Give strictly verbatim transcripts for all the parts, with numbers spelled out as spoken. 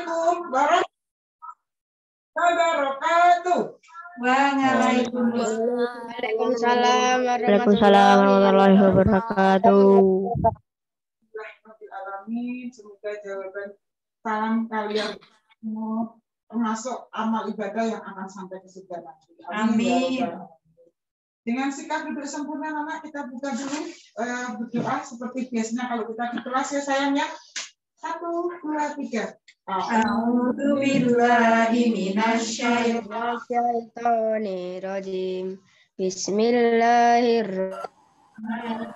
Assalamualaikum warahmatullahi wabarakatuh. Waalaikumsalam Waalaikumsalam warahmatullahi wabarakatuh. Semoga jawaban salam kalian termasuk amal ibadah yang akan sampai ke surga nanti. Amin. Dengan sikap duduk sempurna, anak kita buka dulu uh, berdoa seperti biasanya kalau kita di kelas ya sayang ya. Satu, dua, tiga. A'udzubillahi minasyaitonirrajim. Bismillahirrahmanirrahim.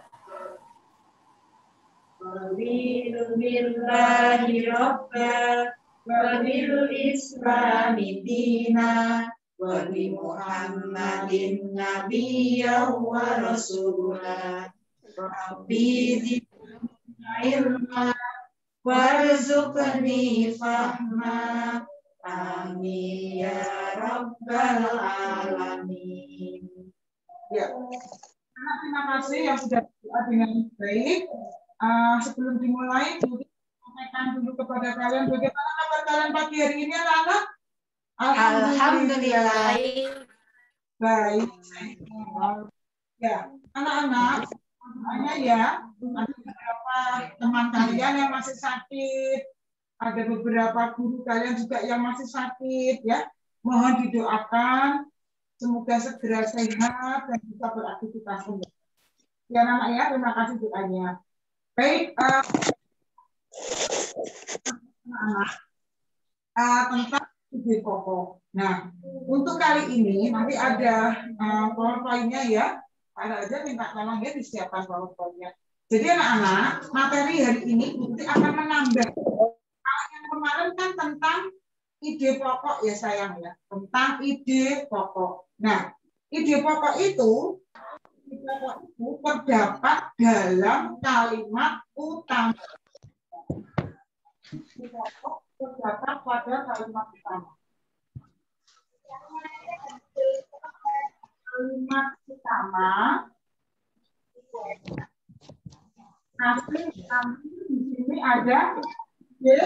Raditu billahi rabba wa bil islami dina wa bi Muhammadin nabiyya wa rasulah. Rabbi zidni ilma warzuqni fahma. Amin ya rabbal alamin. Ya. Terima kasih yang sudah berdoa dengan baik. Uh, sebelum dimulai, mungkin sampaikan dulu kepada kalian bagaimana kabar kalian pagi hari ini, anak-anak? Alhamdulillah. Baik. Ya, anak-anak, hanya ya, ada beberapa teman kalian yang masih sakit, ada beberapa guru kalian juga yang masih sakit, ya. Mohon didoakan, semoga segera sehat dan bisa beraktivitas kembali. Ya, anak ya, terima kasih doanya. Baik, uh, uh, tentang ide pokok. Nah, untuk kali ini nanti ada uh, PowerPoint-nya ya. Ada aja minta tolong ya disiapkan PowerPoint-nya. Jadi anak-anak, materi hari ini nanti akan menambah. Kalau yang kemarin kan tentang ide pokok ya sayang ya, tentang ide pokok. Nah, ide pokok itu pokok itu terdapat dalam kalimat utama. Pokok terdapat pada kalimat utama. Kalimat utama. Nanti nanti di sini ada ide.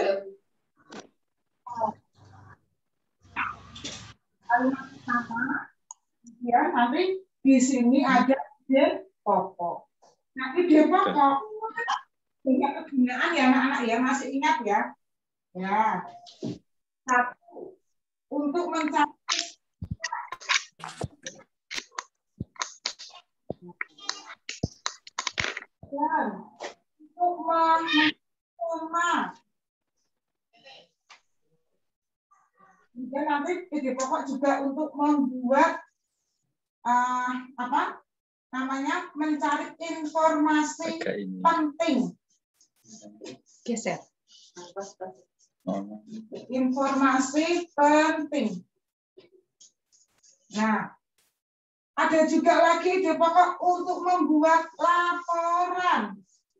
Kalimat utama. Ya, nanti di sini ada ide pokok. Nah, ide pokok punya kegunaan ya anak-anak ya, masih ingat ya? Ya. Satu, untuk mencapai dan untuk mencapai dan nanti ide pokok juga untuk membuat uh, apa? Namanya mencari informasi penting. Geser. Informasi penting. Nah, ada juga lagi ide pokok untuk membuat laporan.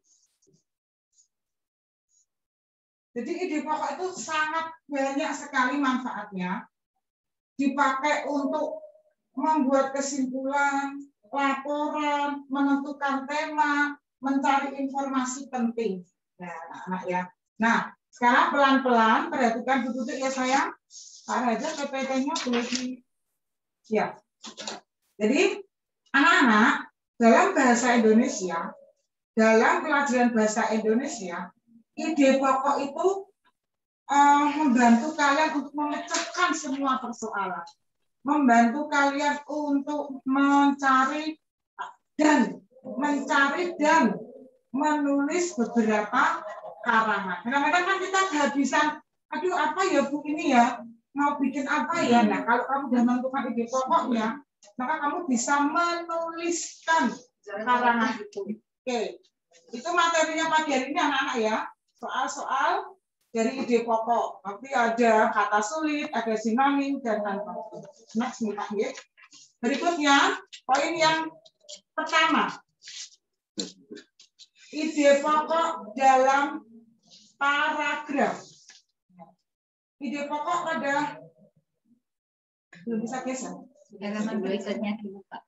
Jadi ide pokok itu sangat banyak sekali manfaatnya. Dipakai untuk membuat kesimpulan, laporan, menentukan tema, mencari informasi penting. Nah, anak-anak ya. Nah, sekarang pelan-pelan perhatikan betul ya sayang. Pak Raja P P T-nya boleh di ya. Jadi, anak-anak dalam bahasa Indonesia, dalam pelajaran bahasa Indonesia, ide pokok itu uh, membantu kalian untuk memecahkan semua persoalan. Membantu kalian untuk mencari dan mencari dan menulis beberapa karangan. Kadang-kadang kan kita kehabisan, aduh apa ya Bu ini ya, mau bikin apa ya. Nah, kalau kamu sudah menentukan ide pokoknya, maka kamu bisa menuliskan karangan itu. Oke, itu materinya pagi hari ini anak-anak ya. Soal-soal dari ide pokok. Nanti ada kata sulit, ada sinonim, dan lain-lain. Next, ya. Berikutnya, poin yang pertama. Ide pokok dalam paragraf. Ide pokok pada belum bisa geser. Halaman berikutnya dulu, Pak.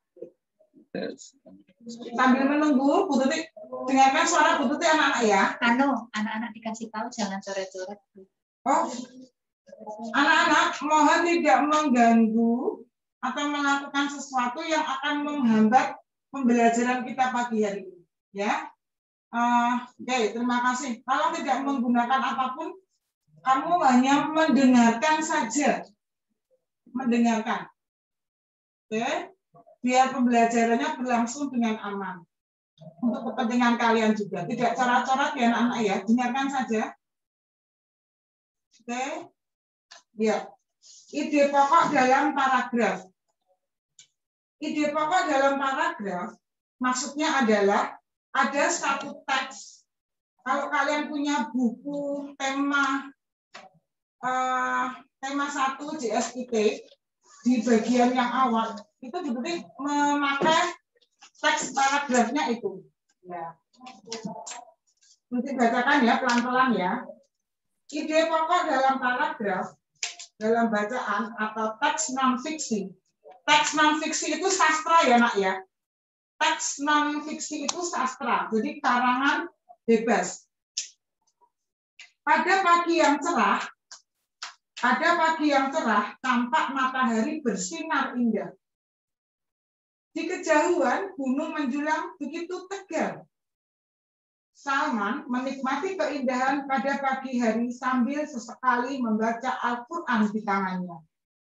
Sambil menunggu, Bu Tuti, dengarkan suara Bu Tuti anak-anak ya. Anu, anak-anak dikasih tahu jangan coret-coret. Oh, Anak-anak mohon tidak mengganggu atau melakukan sesuatu yang akan menghambat pembelajaran kita pagi hari ini. Ya, uh, oke, okay, terima kasih. Kalau tidak menggunakan apapun, kamu hanya mendengarkan saja, mendengarkan. Oke, okay? Biar pembelajarannya berlangsung dengan aman. Untuk kepentingan kalian juga, tidak coret-coret ya anak-anak ya, dengarkan saja. Oke, okay? Ya. Ide pokok dalam paragraf. Ide pokok dalam paragraf maksudnya adalah ada satu teks. Kalau kalian punya buku tema uh, tema satu J S I P di bagian yang awal itu berarti memakai teks paragrafnya itu. Ya. Nanti bacakan ya pelan-pelan ya. Ide pokok dalam paragraf dalam bacaan atau teks non-fiksi. Teks non-fiksi itu sastra ya nak ya. Teks non-fiksi itu sastra, jadi karangan bebas. Pada pagi yang cerah, pada pagi yang cerah tampak matahari bersinar indah. Di kejauhan gunung menjulang begitu tegar. Salman menikmati keindahan pada pagi hari sambil sesekali membaca Al-Quran di tangannya.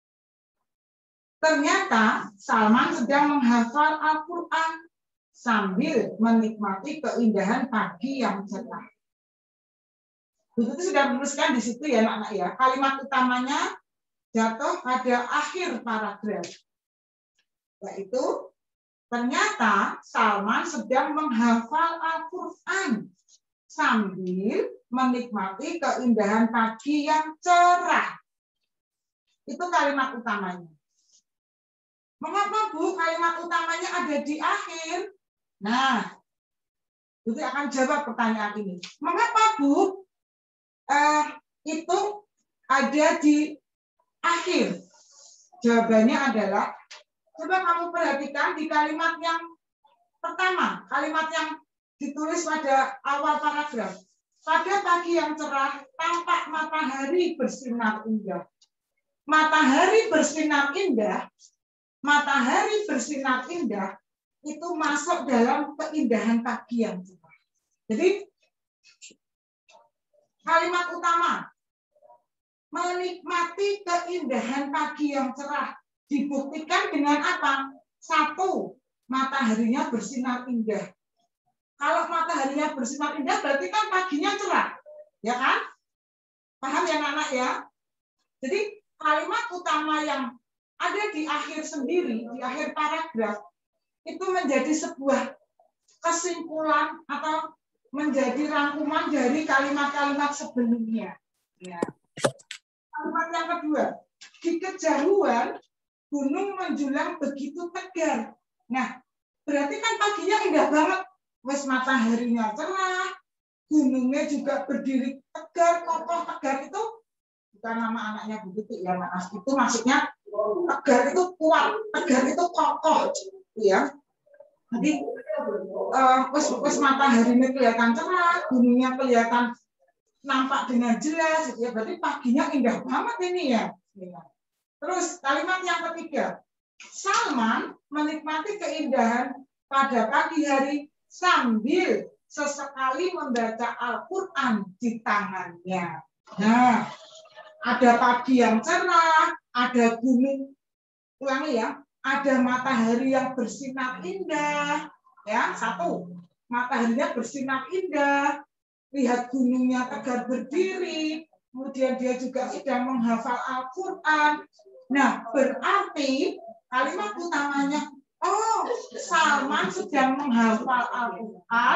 Ternyata Salman sedang menghafal Al-Quran sambil menikmati keindahan pagi yang cerah. Itu sudah menuliskan di situ ya anak-anak ya. Kalimat utamanya jatuh pada akhir paragraf. Yaitu ternyata Salman sedang menghafal Al-Quran sambil menikmati keindahan pagi yang cerah. Itu kalimat utamanya. Mengapa Bu kalimat utamanya ada di akhir? Nah, Budi akan jawab pertanyaan ini. Mengapa Bu eh, itu ada di akhir? Jawabannya adalah coba kamu perhatikan di kalimat yang pertama, kalimat yang ditulis pada awal paragraf. Pada pagi yang cerah, tampak matahari bersinar indah. Matahari bersinar indah, matahari bersinar indah, itu masuk dalam keindahan pagi yang cerah. Jadi, kalimat utama, menikmati keindahan pagi yang cerah. Dibuktikan dengan apa? Satu, mataharinya bersinar indah. Kalau mataharinya bersinar indah berarti kan paginya cerah. Ya kan? Paham ya anak-anak ya? Jadi kalimat utama yang ada di akhir sendiri, di akhir paragraf, itu menjadi sebuah kesimpulan atau menjadi rangkuman dari kalimat-kalimat sebelumnya. Ya. Kalimat yang kedua, di kejauhan gunung menjulang begitu tegar. Nah, berarti kan paginya indah banget. Wes mataharinya cerah, gunungnya juga berdiri tegar, kokoh. Tegar itu bukan nama anaknya begitu ya, Mas. Itu maksudnya tegar itu kuat, tegar itu kokoh, ya. Jadi uh, wes wes mataharinya kelihatan cerah, gunungnya kelihatan nampak dengan jelas, ya. Berarti paginya indah banget ini ya. Terus kalimat yang ketiga, Salman menikmati keindahan pada pagi hari sambil sesekali membaca Al-Quran di tangannya. Nah, ada pagi yang cerah, ada gunung, ulangi ya, ada matahari yang bersinar indah. Ya, satu, mataharinya bersinar indah, lihat gunungnya tegar berdiri, kemudian dia juga sedang menghafal Al-Quran. Nah, berarti kalimat utamanya, oh, Salman sedang menghafal Al-Quran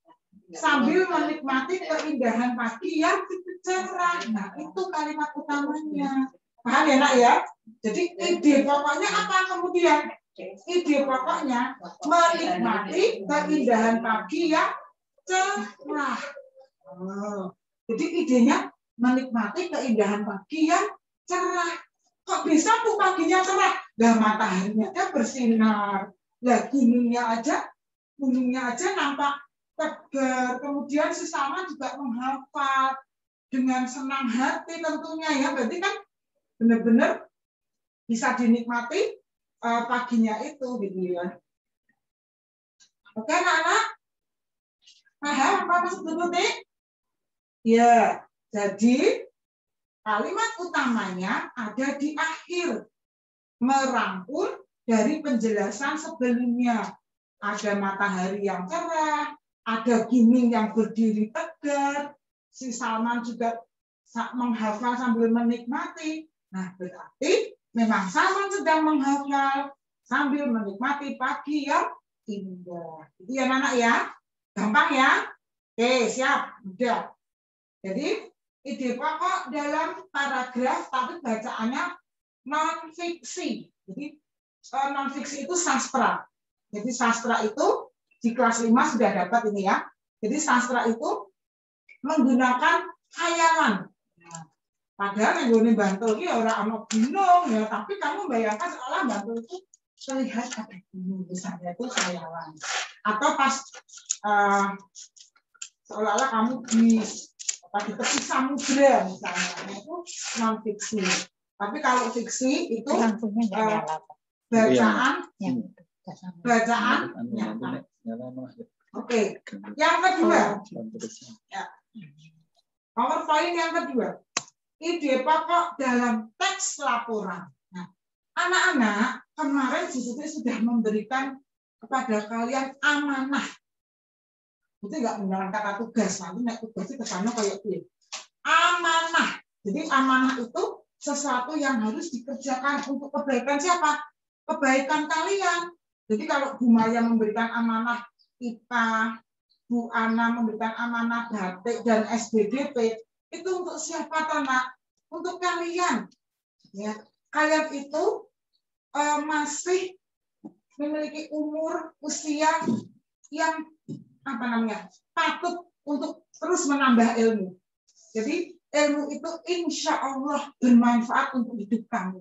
sambil menikmati keindahan pagi yang cerah. Nah, itu kalimat utamanya. Paham ya, Nak ya? Jadi ide pokoknya apa kemudian? Ide pokoknya menikmati keindahan pagi yang cerah. Oh, jadi idenya menikmati keindahan pagi yang cerah. Kok bisa tuh paginya cerah? Lah mataharinya aja bersinar. Lah gunungnya aja, gunungnya aja nampak tegar. Kemudian si Salman juga menghafal. dengan senang hati tentunya ya. Berarti kan benar-benar bisa dinikmati uh, paginya itu gitu ya. Oke anak-anak, paham apa maksud berikutnya? Ya, jadi kalimat utamanya ada di akhir, merangkul dari penjelasan sebelumnya. Ada matahari yang cerah, ada gunung yang berdiri tegar, si Salman juga menghafal sambil menikmati. Nah, berarti memang Salman sedang menghafal sambil menikmati pagi yang indah. Itu ya anak ya. Gampang ya? Oke, siap. Udah. Jadi, ide pokok dalam paragraf tapi bacaannya non-fiksi. Jadi, non-fiksi itu sastra. Jadi, sastra itu di kelas lima sudah dapat ini ya. Jadi, sastra itu menggunakan khayalan. Nah, padahal yang gue Bantul ini orang anak gunung ya, tapi kamu bayangkan seolah Bantul itu terlihat ada gunung, misalnya itu khayalan. Atau pas uh, seolah-olah kamu di di tepi samudra misalnya, itu non fiksi. Tapi kalau fiksi itu uh, bacaan, bacaan nyata. Oke, yang kedua, ya. PowerPoint yang kedua, ide pokok dalam teks laporan. Nah, anak-anak kemarin Siswi sudah memberikan kepada kalian amanah. Itu nggak menggunakan kata tugas, nanti naik tugas itu kesannya kayak itu. Amanah. Jadi amanah itu sesuatu yang harus dikerjakan untuk kebaikan siapa? Kebaikan kalian. Jadi kalau Bu Maya memberikan amanah I P A, Bu Ana memberikan amanah batik dan S B D P, itu untuk siapa Nak? Untuk kalian. Ya, kalian itu uh, masih memiliki umur usia yang apa namanya patut untuk terus menambah ilmu. Jadi ilmu itu insya Allah bermanfaat untuk hidup kamu.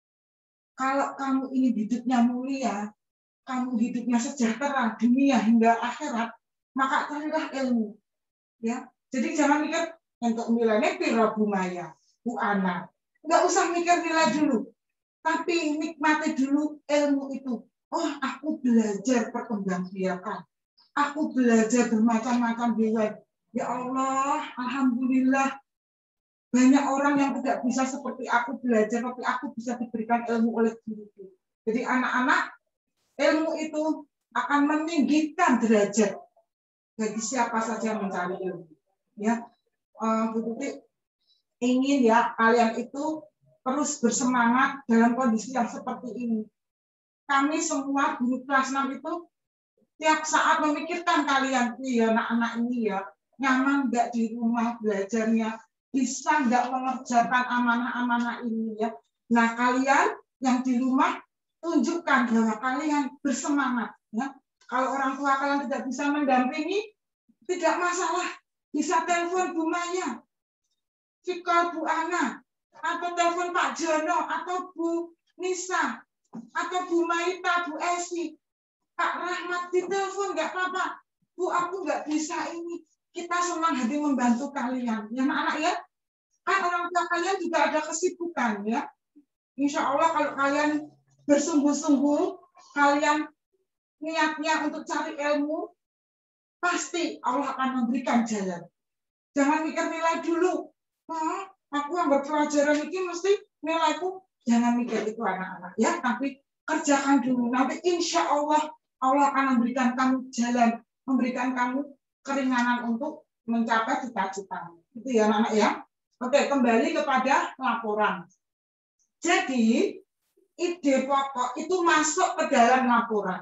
Kalau kamu ingin hidupnya mulia, kamu hidupnya sejahtera dunia hingga akhirat, maka carilah ilmu. Ya, jadi jangan mikir untuk nilainya piro Bu Maya, Bu Ana. Nggak usah mikir nilai dulu, tapi nikmati dulu ilmu itu. Oh, aku belajar perkembangbiakan. Aku belajar bermacam-macam di web. Ya Allah, alhamdulillah. Banyak orang yang tidak bisa seperti aku belajar, tapi aku bisa diberikan ilmu oleh guruku. Jadi anak-anak, ilmu itu akan meninggikan derajat bagi siapa saja yang mencari ilmu. Ya, uh, Bu Tuti ingin ya kalian itu terus bersemangat dalam kondisi yang seperti ini. Kami semua guru kelas enam itu tiap saat memikirkan kalian, ya anak-anak ini ya, nyaman nggak di rumah belajarnya, bisa nggak mengerjakan amanah-amanah ini ya. Nah kalian yang di rumah tunjukkan bahwa kalian bersemangat. Ya. Kalau orang tua kalian tidak bisa mendampingi, tidak masalah, bisa telepon Bu Maya, Cika Bu Ana, atau telepon Pak Jono, atau Bu Nisa, atau Bu Maita, Bu Esi. Pak Rahmat ditelepon nggak apa-apa. Bu, aku nggak bisa ini. Kita senang hati membantu kalian. Ya anak-anak ya. Kan orang tua kalian juga ada kesibukan ya. Insya Allah kalau kalian bersungguh-sungguh, kalian niatnya untuk cari ilmu, pasti Allah akan memberikan jalan. Jangan mikir nilai dulu. Nah, aku yang berpelajaran ini mesti nilaiku. Jangan mikir itu anak-anak ya. Tapi kerjakan dulu. Nanti insya Allah Allah akan memberikan kamu jalan, memberikan kamu keringanan untuk mencapai cita-citamu. Itu ya anak-anak ya. Oke, kembali kepada laporan. Jadi, ide pokok itu masuk ke dalam laporan.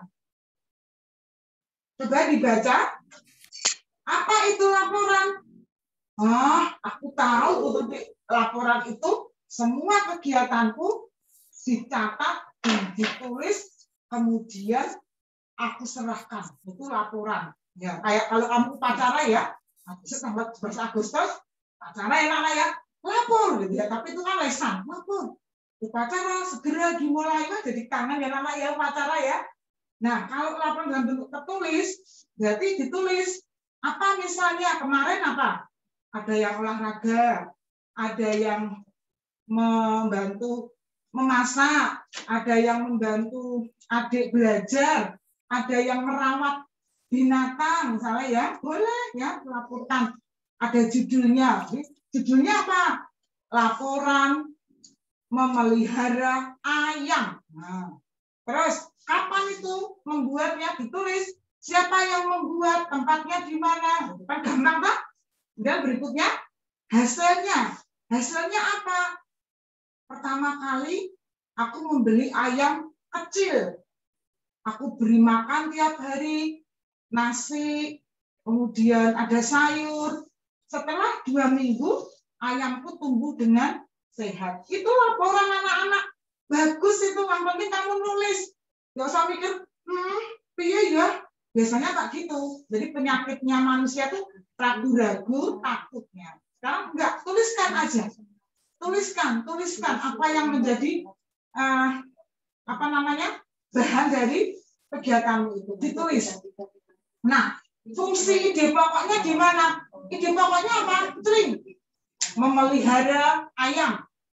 Coba dibaca. Apa itu laporan? Ah, aku tahu untuk laporan itu semua kegiatanku dicatat dan ditulis, kemudian aku serahkan. Itu laporan. Ya, kayak kalau kamu upacara ya, tanggal sebelas Agustus, upacara ya anak ya, lapor gitu ya. Tapi itu kan lesan, lapor. Upacara segera dimulai, kan jadi kangen ya anak ya upacara ya. Nah, kalau laporan dalam bentuk tertulis, berarti ditulis apa misalnya kemarin apa? ada yang olahraga, ada yang membantu memasak, ada yang membantu adik belajar, ada yang merawat binatang, misalnya ya, boleh ya laporkan. Ada judulnya, judulnya apa? Laporan memelihara ayam. Nah, terus kapan itu membuatnya? Ditulis. Siapa yang membuat, tempatnya di mana? Kan gampang, Pak? Dan berikutnya hasilnya. Hasilnya apa? Pertama kali aku membeli ayam kecil. Aku beri makan tiap hari, nasi, kemudian ada sayur. Setelah dua minggu, ayamku tumbuh dengan sehat. Itu laporan anak-anak. Bagus itu, yang penting kamu nulis. Gak usah mikir, hmm, iya ya. Biasanya tak gitu. Jadi penyakitnya manusia tuh ragu-ragu, takutnya. Sekarang enggak, tuliskan aja. Tuliskan, tuliskan apa yang menjadi uh, apa namanya bahan dari kegiatanmu itu. Ditulis. Nah, fungsi ide pokoknya di mana? Ide pokoknya apa? Tring. Memelihara ayam.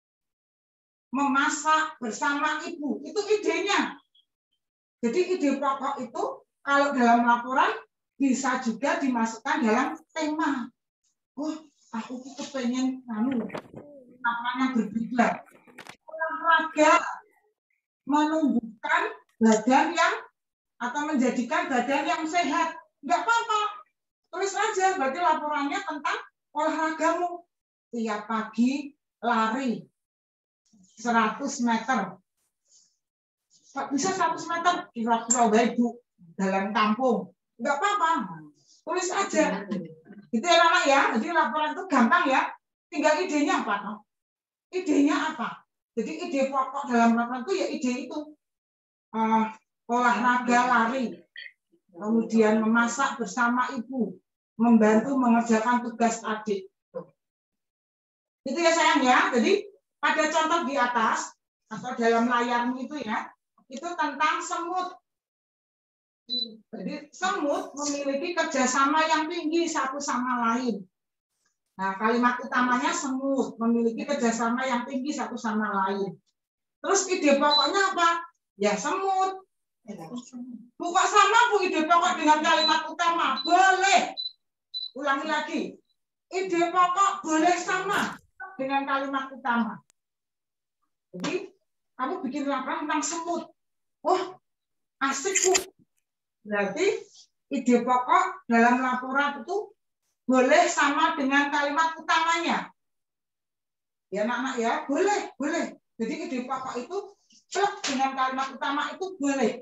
Memasak bersama ibu. Itu idenya. Jadi ide pokok itu kalau dalam laporan bisa juga dimasukkan dalam tema. Oh, aku tuh kepengen anu namanya berbeda. Olahraga menumbuhkan badan yang atau menjadikan badan yang sehat. Enggak apa-apa. Tulis aja, berarti laporannya tentang olahragamu. Tiap pagi lari seratus meter. Bisa seratus meter kira-kira ibu dalam kampung. Enggak apa-apa. Tulis aja. Itu ya anak ya. Jadi laporan itu gampang ya. Tinggal idenya apa? No? Idenya apa? Jadi ide pokok dalam laporan itu ya ide itu. Uh, olahraga lari. Kemudian memasak bersama ibu. Membantu mengerjakan tugas adik. Itu ya sayang ya. Jadi pada contoh di atas atau dalam layarmu itu ya. Itu tentang semut. Jadi semut memiliki kerjasama yang tinggi satu sama lain. Nah, kalimat utamanya semut memiliki kerjasama yang tinggi satu sama lain. Terus ide pokoknya apa? Ya semut. Buka sama bu ide pokok dengan kalimat utama. Boleh. Ulangi lagi. Ide pokok boleh sama dengan kalimat utama. Jadi kamu bikin laporan tentang semut. Oh, asik bu. Berarti ide pokok dalam laporan itu boleh sama dengan kalimat utamanya. Ya anak-anak ya, boleh, boleh. Jadi ide pokok itu plus dengan kalimat utama itu boleh.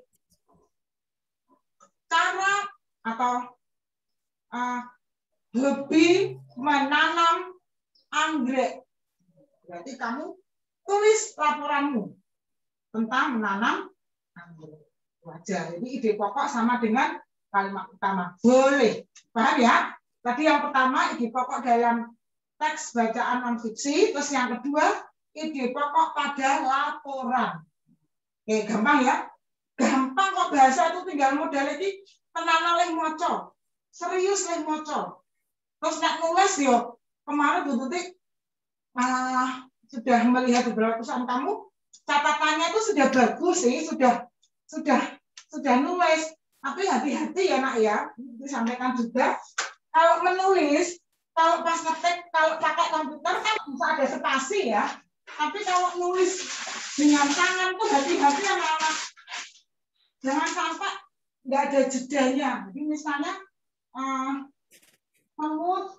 Cara atau uh, hobi menanam anggrek. Berarti kamu tulis laporanmu tentang menanam anggrek. Wajar. Jadi ide pokok sama dengan kalimat utama. Boleh. Paham ya? Tadi yang pertama ide pokok dalam teks bacaan non-fiksi. Terus yang kedua ide pokok pada laporan. Oke, gampang ya? Gampang kok bahasa itu tinggal modal ini tenan oleh moco. Serius oleh moco. Terus nak nulis yo. Kemarin Bu Tuti uh, sudah melihat beberapa tulisan kamu. Catatannya itu sudah bagus sih. Sudah sudah sudah nulis, tapi hati-hati ya nak ya, disampaikan juga kalau menulis, kalau pas ngetik, kalau pakai komputer kan bisa ada spasi ya, tapi kalau nulis dengan tangan tuh hati-hati anak-anak, jangan sampai nggak ada jedanya. Jadi misalnya uh, semut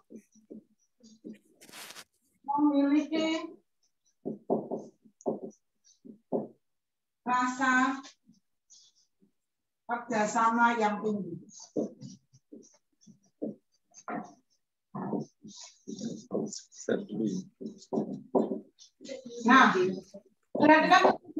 memiliki rasa kerjasama yang tinggi. Nah, perhatikan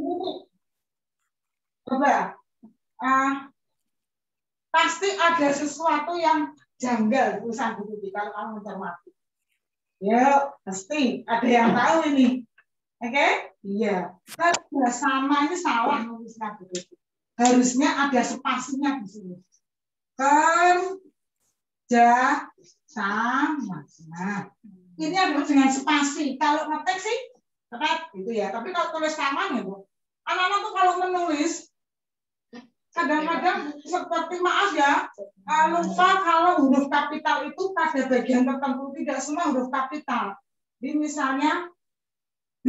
coba, uh, pasti ada sesuatu yang janggal tulisan buku kita kalau kamu mencermati. Ya, pasti ada yang tahu ini, oke? Okay? Iya. Kerjasama ini salah nulisnya buku. Harusnya ada spasinya di sini. Kerjasama. sama. Nah, ini adalah dengan spasi. Kalau ngetik sih tepat gitu ya. Tapi kalau tulis tangan ya, Bu. Anak-anak tuh kalau menulis kadang-kadang seperti maaf ya, lupa kalau huruf kapital itu pada bagian tertentu, tidak semua huruf kapital. Jadi misalnya B,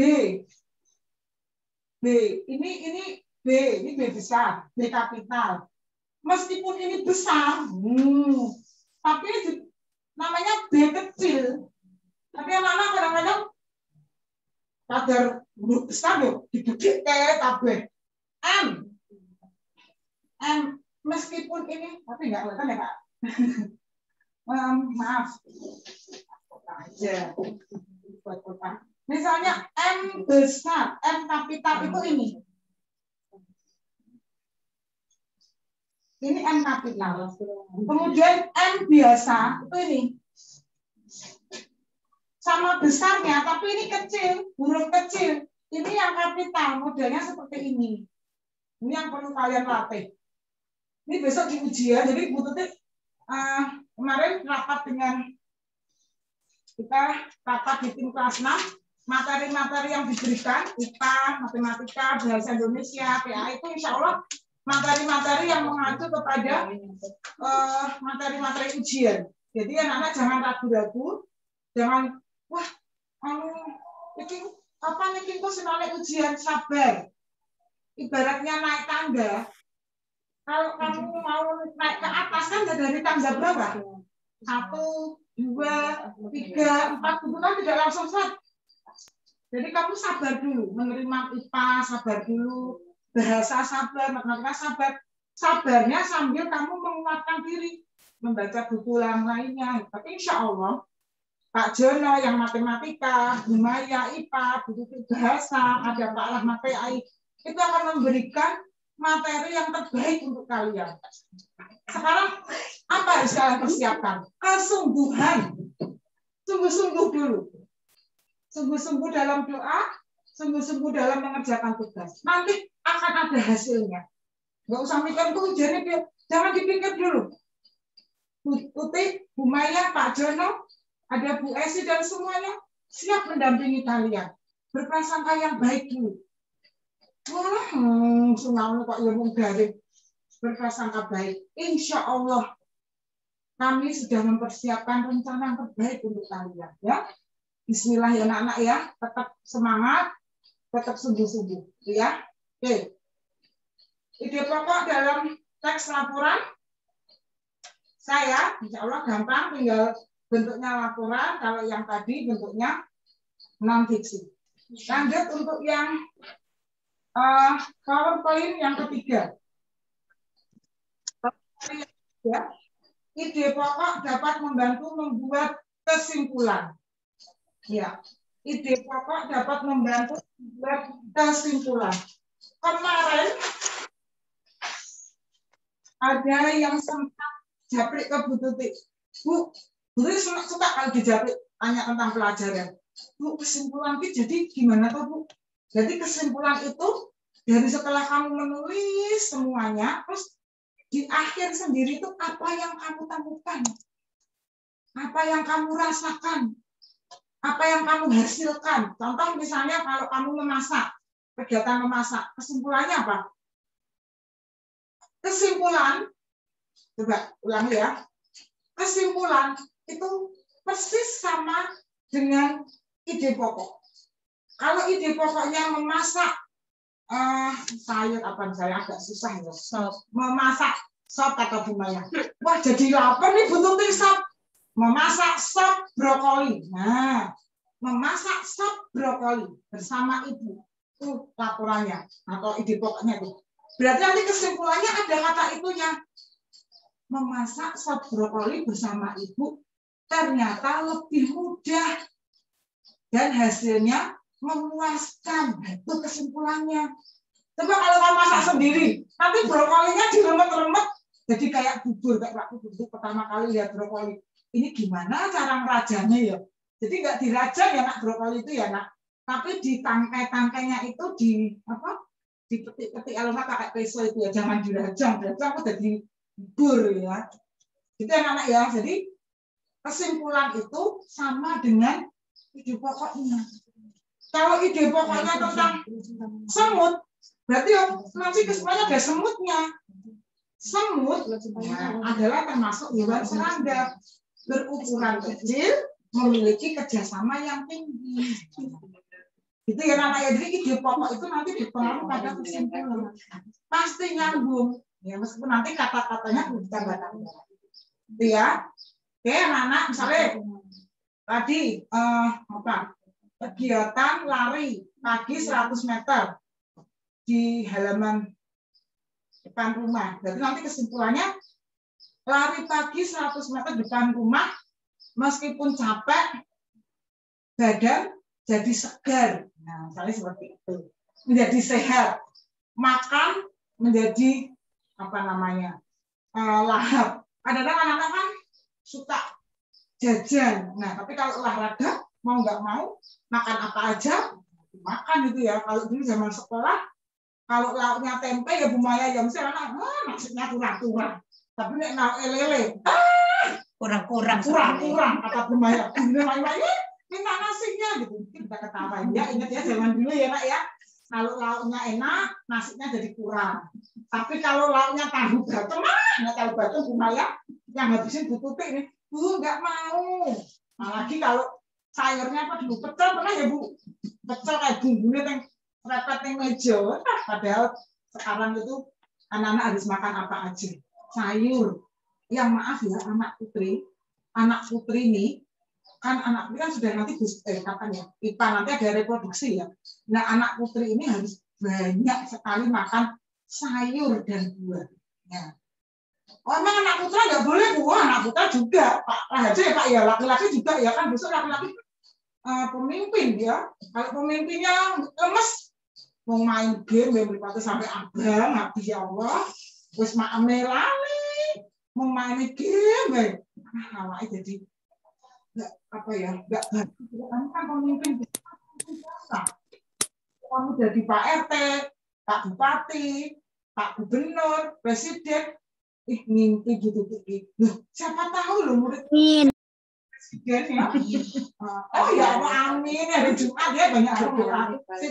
B ini ini B, ini B besar, B kapital. Meskipun ini besar, hmm, tapi namanya B kecil. Tapi anak-anak kadang-kadang kadar huruf besar loh, digede kabeh. M, M meskipun ini, tapi nggak kelihatan ya Kak. um, maaf, aja. Misalnya M besar, M kapital itu ini. Ini M kapital. Kemudian M biasa itu ini. Sama besarnya, tapi ini kecil, huruf kecil. Ini yang kapital, modelnya seperti ini. Ini yang perlu kalian latih. Ini besok di ujian, jadi Bu Tuti uh, kemarin rapat dengan kita rapat di tim kelas enam, materi-materi yang diberikan, I P A, matematika, bahasa Indonesia, P A itu insya Allah materi-materi yang mengacu kepada materi-materi uh, ujian. Jadi anak-anak jangan ragu-ragu, jangan wah, anu, ini apa nih kok senang ujian, sabar. Ibaratnya naik tangga. Kalau kamu mau naik ke atas kan dari tangga berapa? Satu, dua, tiga, empat, bukan tidak langsung set. Jadi kamu sabar dulu, menerima I P A sabar dulu, bahasa sabar, matematika sabar. Sabarnya sambil kamu menguatkan diri, membaca buku yang lainnya. Tapi insya Allah, Pak Jono yang matematika, Humaya, I P A, buku bahasa, ada Pak Rahmat P A I, itu akan memberikan materi yang terbaik untuk kalian. Sekarang apa yang kalian persiapkan? Kesungguhan. Sungguh-sungguh dulu. Sungguh-sungguh dalam doa, sungguh-sungguh dalam mengerjakan tugas. Nanti akan ada hasilnya. Nggak usah mikir tuh jadi jangan dipikir dulu. Bu Tuti, Bu Maya, Pak Jono, ada Bu Esi dan semuanya siap mendampingi kalian. Berprasangka yang baik dulu. Wah, hmm, sungai kok ilmu garing berprasangka baik. Insya Allah kami sudah mempersiapkan rencana yang terbaik untuk kalian. Ya, Bismillah ya anak-anak ya, tetap semangat, tetap sungguh-sungguh. Ya, oke. Ide pokok dalam teks laporan saya, insya Allah gampang, tinggal bentuknya laporan. Kalau yang tadi bentuknya non fiksi. Lanjut untuk yang Uh, PowerPoint yang ketiga. Ya. Ide pokok dapat membantu membuat kesimpulan. Ya. Ide pokok dapat membantu membuat kesimpulan. Kemarin ada yang sempat japrik ke Bu Tuti. Bu, Bu Tuti suka kalau dijaprik tanya tentang pelajaran. Bu, kesimpulan itu jadi gimana tuh Bu? Jadi kesimpulan itu dari setelah kamu menulis semuanya, terus di akhir sendiri itu apa yang kamu temukan, apa yang kamu rasakan, apa yang kamu hasilkan. Contoh misalnya kalau kamu memasak, kegiatan memasak, kesimpulannya apa? Kesimpulan, coba ulang ya. Kesimpulan itu persis sama dengan ide pokok. Kalau ide pokoknya memasak uh, sayur apa saya agak susah ya, sop. Memasak sop atau gimana? Wah jadi lapar nih butuh sop. Memasak sop brokoli. Nah, memasak sop brokoli bersama ibu. Itu laporannya atau ide pokoknya tuh. Berarti nanti kesimpulannya ada kata itunya. Memasak sop brokoli bersama ibu ternyata lebih mudah dan hasilnya memuaskan. Itu kesimpulannya. Coba kalau kamu masak sendiri, nanti brokolinya diremet-remet jadi kayak bubur. Kayak waktu dulu pertama kali lihat brokoli. Ini gimana cara ngerajanya ya? Jadi nggak dirajang ya nak brokoli itu ya nak. Tapi di tangkai-tangkainya itu di apa? Dipetik-petik kalau nggak pakai pisau itu ya, jangan dirajang. Dirajang udah jadi bubur ya. Gitu anak-anak ya. Jadi kesimpulan itu sama dengan ide pokoknya. Kalau ide pokoknya tentang semut, berarti nanti kesimpulannya ada semutnya. Semut ya, adalah termasuk hewan serangga, berukuran kecil, memiliki kerjasama yang tinggi. Itu ya namanya. Jadi ide pokok itu nanti dipengaruhi pada kesimpulan. Pasti nyambung. Ya, meskipun nanti kata-katanya ditambah-tambah. Itu ya. Oke, anak-anak, misalnya tadi eh, apa? Kegiatan lari pagi seratus meter di halaman depan rumah. Jadi nanti kesimpulannya lari pagi seratus meter depan rumah meskipun capek badan jadi segar. Nah, misalnya seperti itu. Menjadi sehat. Makan menjadi apa namanya? Uh, lahap. Kadang-kadang anak-anak kan suka jajan. Nah, tapi kalau olahraga mau nggak mau makan apa aja makan gitu ya. Kalau dulu zaman sekolah kalau lauknya tempe ya Bu Maya ya mesti anak ah, maksudnya kurang-kurang. Tapi nek nau elele ah kurang-kurang kurang-kurang kata Bu Maya. Ini Maya minta nasinya gitu. Kita ketawain ya. Ingat ya zaman dulu ya Nak ya. Kalau lauknya enak, nasinya jadi kurang. Tapi kalau lauknya tahu bacem, nggak tahu bacem Bu Maya yang habisin Bu Tuti ini, Bu nggak mau. Apalagi kalau sayurnya apa dulu pecel pernah ya Bu? Pecel kayak bumbunya yang repet yang meja. Padahal sekarang itu anak-anak harus makan apa aja. Sayur. Yang maaf ya anak putri, anak putri ini kan anak putri kan sudah nanti eh, kapan ya? I P A nanti ada reproduksi ya. Nah anak putri ini harus banyak sekali makan sayur dan buah. Ya. Oh emang anak putra nggak boleh Bu? Anak putra juga Pak Raja ya Pak ya, laki-laki juga ya kan besok laki-laki uh, pemimpin ya. Kalau pemimpinnya lemes mau main game yang berpatu sampai abang habis ya Allah, wis mak melali mau main game, nah awake jadi nggak apa ya nggak bagus. Kamu kan pemimpin biasa. Kamu jadi Pak R T, Pak Bupati, Pak Gubernur, Presiden. Ih, mimpi gitu gitu. Loh, siapa tahu loh murid presiden ya. Oh ya Allah amin. Hari Jumat ya banyak doa.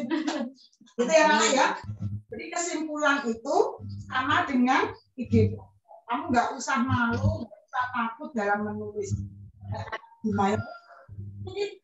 Itu ya Nak ya. Jadi kesimpulan itu sama dengan ide. Kamu nggak usah malu, nggak usah takut dalam menulis. Gimana? Ini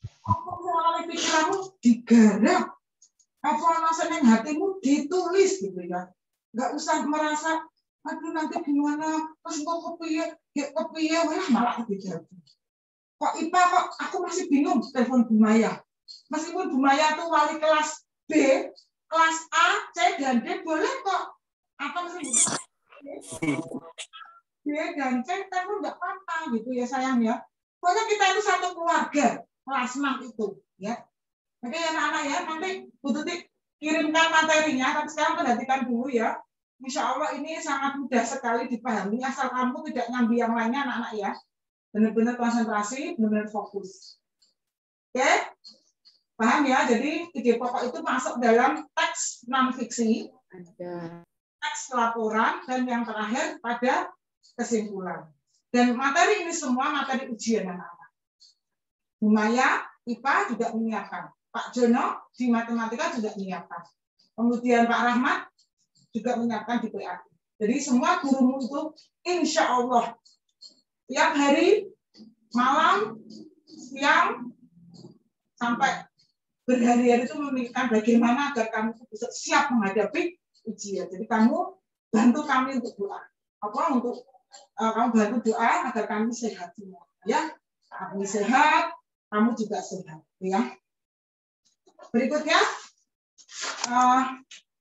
apa pikiranmu digarap, apa yang hatimu ditulis gitu ya. Nggak usah merasa aduh nanti gimana, terus kok kepiye, ya kepiye, wah malah lebih jauh. Kok I P A kok aku masih bingung telepon Bu Maya. Meskipun Bu Maya tuh wali kelas B, kelas A, C dan D boleh kok. Atau misalnya B dan C telepon nggak apa-apa gitu ya sayang ya. Pokoknya kita itu satu keluarga kelas enam itu ya. Oke ya anak-anak ya, nanti Bu Tuti kirimkan materinya, tapi sekarang perhatikan dulu ya. Insya Allah ini sangat mudah sekali dipahami asal kamu tidak nyambi yang lainnya anak-anak ya. Benar-benar konsentrasi, benar-benar fokus. Oke? Paham ya? Jadi ide pokok itu masuk dalam teks non-fiksi, teks laporan, dan yang terakhir pada kesimpulan. Dan materi ini semua materi ujian anak-anak. Bu Maya, I P A juga menyiapkan. Pak Jono di matematika juga menyiapkan. Kemudian Pak Rahmat juga menyiapkan di P A. Jadi semua gurumu itu insya Allah tiap hari, malam, siang, sampai berhari-hari itu memikirkan bagaimana agar kamu bisa siap menghadapi ujian. Jadi kamu bantu kami untuk doa. Apa untuk uh, kamu bantu doa agar kami sehat semua. Ya, kami sehat, kamu juga sehat. Ya. Berikutnya. Uh,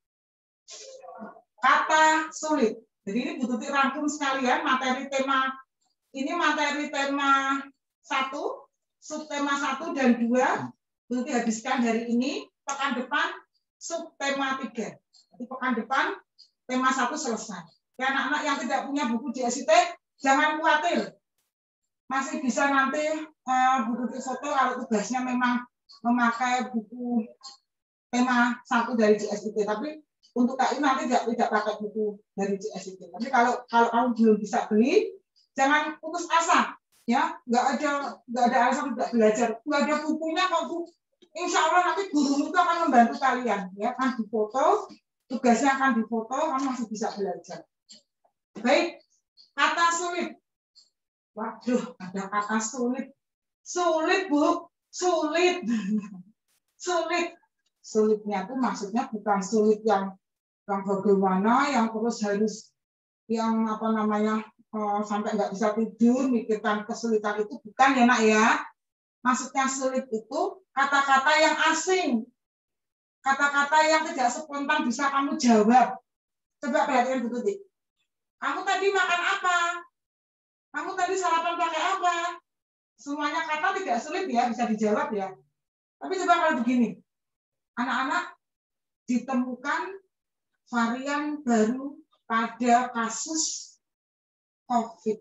Kata sulit. Jadi ini Bu Tuti rangkum sekalian materi tema ini materi tema satu, subtema satu dan dua. Bu Tuti habiskan hari ini. Pekan depan subtema tiga. Jadi pekan depan tema satu selesai. Ya anak-anak yang tidak punya buku di S I T jangan khawatir. Masih bisa nanti uh, Bu Tuti foto kalau tugasnya memang memakai buku tema satu dari J S I T. Tapi untuk K I nanti tidak, tidak pakai buku dari J S I T. Tapi kalau kalau kamu belum bisa beli, jangan putus asa. Ya, nggak ada nggak ada alasan tidak belajar. Nggak ada bukunya kok Bu. Insya Allah nanti guru itu akan membantu kalian, ya kan difoto, tugasnya akan difoto, kamu masih bisa belajar. Baik, kata sulit. Waduh, ada kata sulit. Sulit Bu, sulit, sulit. Sulitnya itu maksudnya bukan sulit yang yang bagaimana, yang terus harus yang apa namanya oh, sampai nggak bisa tidur, mikirkan kesulitan itu bukan ya nak ya. Maksudnya sulit itu kata-kata yang asing, kata-kata yang tidak spontan bisa kamu jawab. Coba perhatikan Bu Tuti. Kamu tadi makan apa? Kamu tadi sarapan pakai apa? Semuanya kata tidak sulit ya, bisa dijawab ya. Tapi coba kalau begini, anak-anak ditemukan varian baru pada kasus COVID.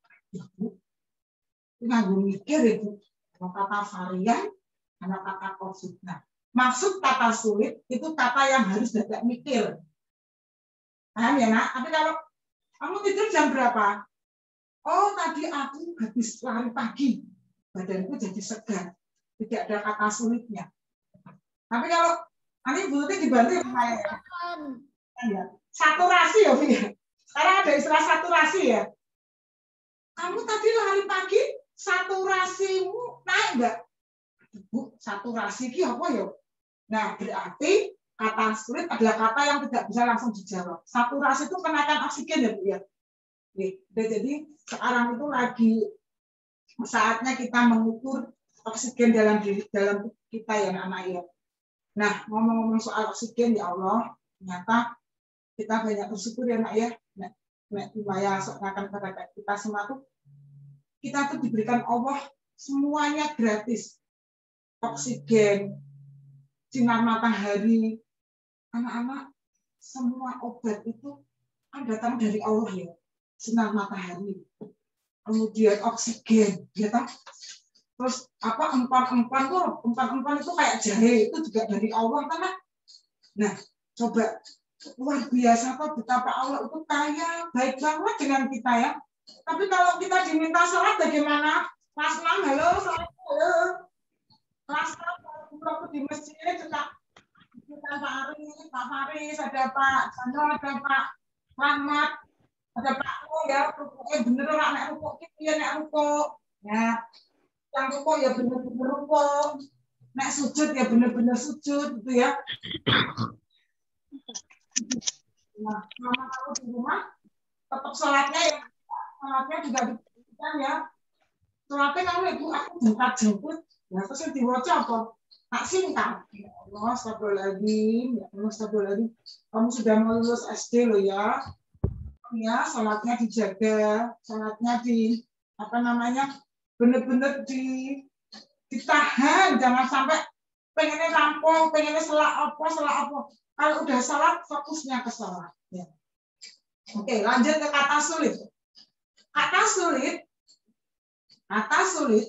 Nggak mikir itu. Kata varian, anak kata COVID. Nah, maksud kata sulit itu kata yang harus agak mikir. Paham ya nak? Tapi kalau kamu tidur jam berapa? Oh, tadi aku habis lari pagi. Badanku jadi segar. Tidak ada kata sulitnya. Tapi kalau nanti Bu Tuti dibantu ya saya. Ya. Saturasi ya, Bu ya. Sekarang ada istilah saturasi ya. Kamu tadi lari pagi, saturasimu naik enggak? Bu, saturasi itu apa ya? Nah, berarti kata sulit adalah kata yang tidak bisa langsung dijawab. Saturasi itu kenaikan oksigen ya, Bu ya. Oke. Jadi sekarang itu lagi saatnya kita mengukur oksigen dalam diri dalam kita ya anak-anak ya. Nah, ngomong-ngomong soal oksigen ya Allah, ternyata kita banyak bersyukur ya nak ya. Nah, Maya akan kepada kita semua tuh kita tuh diberikan Allah semuanya gratis. Oksigen, sinar matahari, anak-anak semua obat itu kan datang dari Allah ya. Sinar matahari. Kemudian oksigen, ya kan? Terus apa empan-empan tuh, empan-empan itu kayak jahe itu juga dari Allah kan? Nah, coba luar biasa kok betapa Allah itu kaya, baik banget dengan kita ya. Tapi kalau kita diminta sholat bagaimana? Kelas enam, halo, sholat, halo. Kelas enam, kalau di masjid juga kita Pak Aris, Pak Faris, ada Pak Sando, ada Pak Rahmat, ada Pak Oh ya, rukuknya bener lah, nek rukuk kita nek rukuk. Ya, yang rukuk ya bener-bener rukuk. Nek sujud ya bener-bener sujud gitu ya. Nah, mama kamu di rumah tetap sholatnya ya, sholatnya juga diberikan ya. Sholatnya kamu ibu aku jemput jemput, ya terus yang diwaca apa? Tak singkat. Ya Allah, astagfirullahaladzim, ya Allah, astagfirullahaladzim. Kamu sudah mau lulus S D loh ya. Ya, sholatnya dijaga, sholatnya di apa namanya, bener-bener di ditahan, jangan sampai pengennya rampung, pengennya selak apa, selak apa. Kalau udah sholat, fokusnya ke sholat. Ya. Oke, lanjut ke kata sulit. Kata sulit, kata sulit,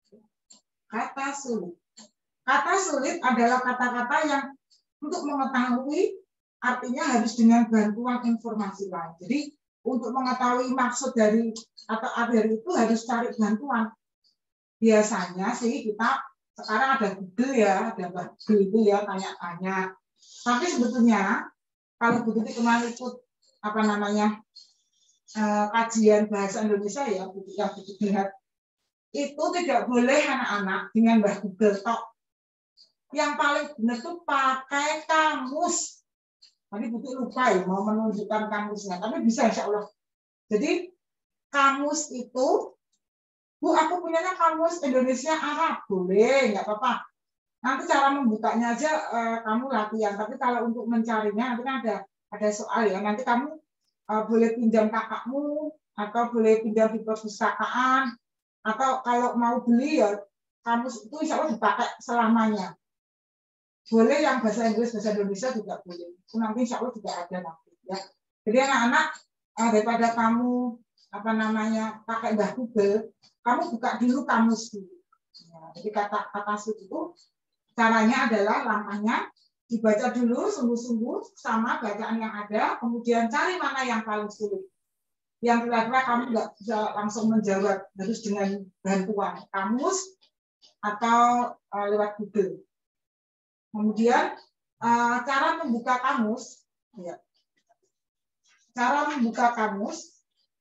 kata sulit. Kata sulit adalah kata-kata yang untuk mengetahui artinya harus dengan bantuan informasi lain. Jadi untuk mengetahui maksud dari atau arti dari itu harus cari bantuan. Biasanya sih kita sekarang ada Google ya, ada Google itu ya tanya-tanya. Tapi sebetulnya kalau begitu kemarin ikut apa namanya eh, kajian bahasa Indonesia ya, yang begitu lihat itu tidak boleh anak-anak dengan Mbah Google tok. Yang paling benar tuh pakai kamus. Tadi Buti lupa ya mau menunjukkan kamusnya, tapi bisa insya Allah. Jadi kamus itu, Bu aku punyanya kamus Indonesia Arab, boleh nggak apa-apa. Nanti cara membukanya aja eh, kamu latihan. Tapi kalau untuk mencarinya nanti kan ada ada soal ya. Nanti kamu eh, boleh pinjam kakakmu atau boleh pinjam di perpustakaan atau kalau mau beli ya kamus itu insya Allah dipakai selamanya. Boleh yang bahasa Inggris bahasa Indonesia juga boleh. Itu nanti insya Allah juga ada nanti ya. Jadi anak-anak eh, daripada kamu apa namanya pakai Mbah Google, kamu buka dulu kamus dulu. Ya, jadi kata kata itu caranya adalah langkahnya dibaca dulu sungguh-sungguh sama bacaan yang ada, kemudian cari mana yang paling sulit. yang kira-kira kamu nggak bisa langsung menjawab, harus dengan bantuan kamus atau uh, lewat Google. Kemudian uh, cara membuka kamus, ya. Cara membuka kamus,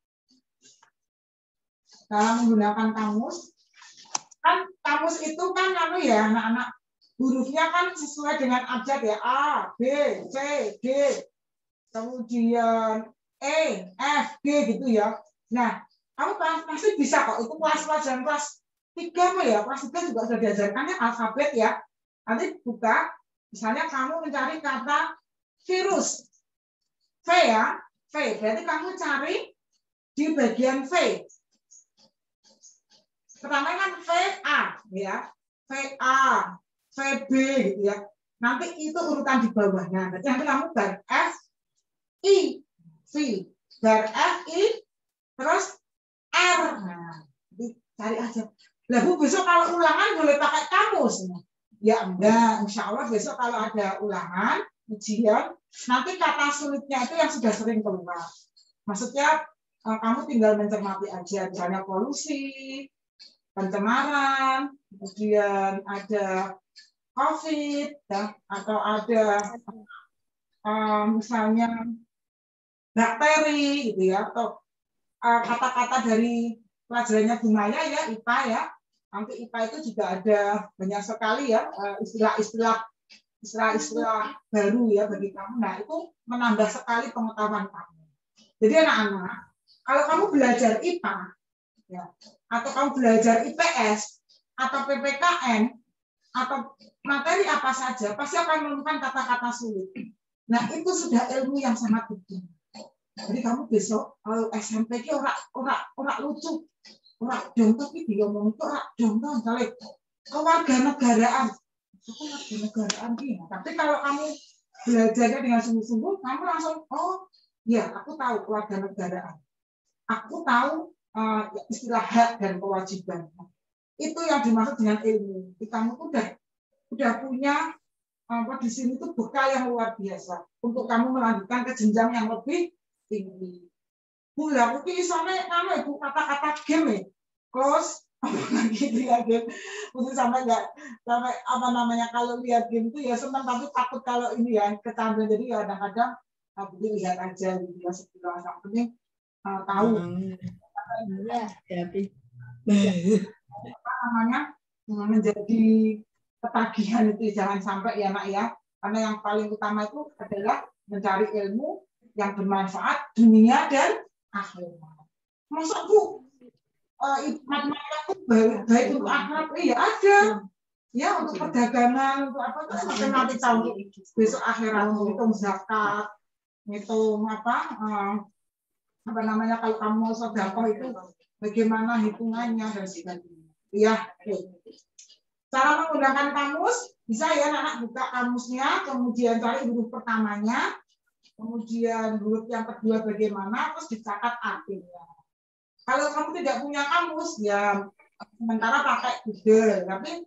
cara menggunakan kamus, kan kamus itu kan anu ya anak-anak, hurufnya kan sesuai dengan abjad ya, A, B, C, D, kemudian E, F, G gitu ya. Nah, kamu pasti bisa kok, itu kelas pelajaran kelas tiga ya, kelas tiga juga sudah diajarkannya alfabet ya. Nanti buka, misalnya kamu mencari kata virus, V ya, V, berarti kamu cari di bagian V. Pertama kan V A ya, V A, V B gitu ya. Nanti itu urutan di bawahnya. Berarti nanti kamu bar F I V, bar F I terus R. Nah, cari aja. Lah Bu, besok kalau ulangan boleh pakai kamus. Ya enggak, insya Allah besok kalau ada ulangan, ujian, nanti kata sulitnya itu yang sudah sering keluar. Maksudnya kamu tinggal mencermati aja, misalnya polusi, pencemaran, kemudian ada COVID, ya, atau ada um, misalnya bakteri, gitu ya, atau kata-kata uh, dari pelajarannya Bu Maya ya, I P A ya. Nanti I P A itu juga ada banyak sekali ya istilah-istilah istilah-istilah baru ya bagi kamu. Nah itu menambah sekali pengetahuan kamu. Jadi anak-anak, kalau kamu belajar I P A ya, atau kamu belajar I P S atau P P K N atau materi apa saja, pasti akan menemukan kata-kata sulit. Nah itu sudah ilmu yang sangat penting. Jadi kamu besok kalau S M P itu ora ora ora lucu, ora dong tapi dia ngomong itu ora dong kali kewarganegaraan, kewarganegaraan ini. Tapi kalau kamu belajarnya dengan sungguh-sungguh, kamu langsung oh ya aku tahu kewarganegaraan, aku tahu uh, istilah hak dan kewajiban. Itu yang dimaksud dengan ilmu. Kamu udah udah punya apa di sini tuh bekal yang luar biasa untuk kamu melanjutkan ke jenjang yang lebih tinggi. Bu, aku ki isone anu ibu kata-kata game ya. Close apa gitu ya game. Mungkin sampai enggak sampai apa namanya kalau lihat game itu ya senang tapi takut kalau ini ya kecanduan. Jadi ya kadang-kadang aku lihat aja gitu ya sekilas yang penting uh, tahu. Iya, tapi apa namanya menjadi ketagihan itu jangan sampai ya nak ya. Karena yang paling utama itu adalah mencari ilmu yang bermanfaat dunia dan akhirat. Masa Bu, uh, matematika itu baik, baik untuk akhirat? Iya ada. Ya untuk perdagangan, untuk apa itu matematika untuk besok akhirat, hitung zakat, hitung apa, uh, apa namanya kalau kamu mau sedekah itu bagaimana hitungannya dan sebagainya. Iya. Cara menggunakan kamus bisa ya anak buka kamusnya, kemudian cari huruf pertamanya. Kemudian huruf yang kedua bagaimana, terus dicatat artinya. Kalau kamu tidak punya kamus, ya sementara pakai Google, tapi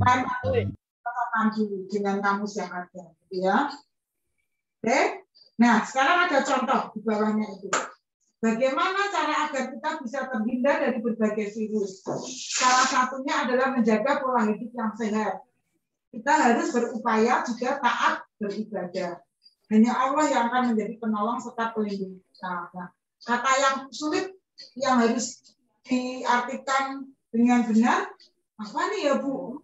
catatan dulu dengan kamus yang ada, gitu ya. Oke. Nah, sekarang ada contoh di bawahnya itu. Bagaimana cara agar kita bisa terhindar dari berbagai virus? Salah satunya adalah menjaga pola hidup yang sehat. Kita harus berupaya juga taat beribadah. Hanya Allah yang akan menjadi penolong serta pelindung kita. Nah, kata yang sulit yang harus diartikan dengan benar apa nih ya Bu?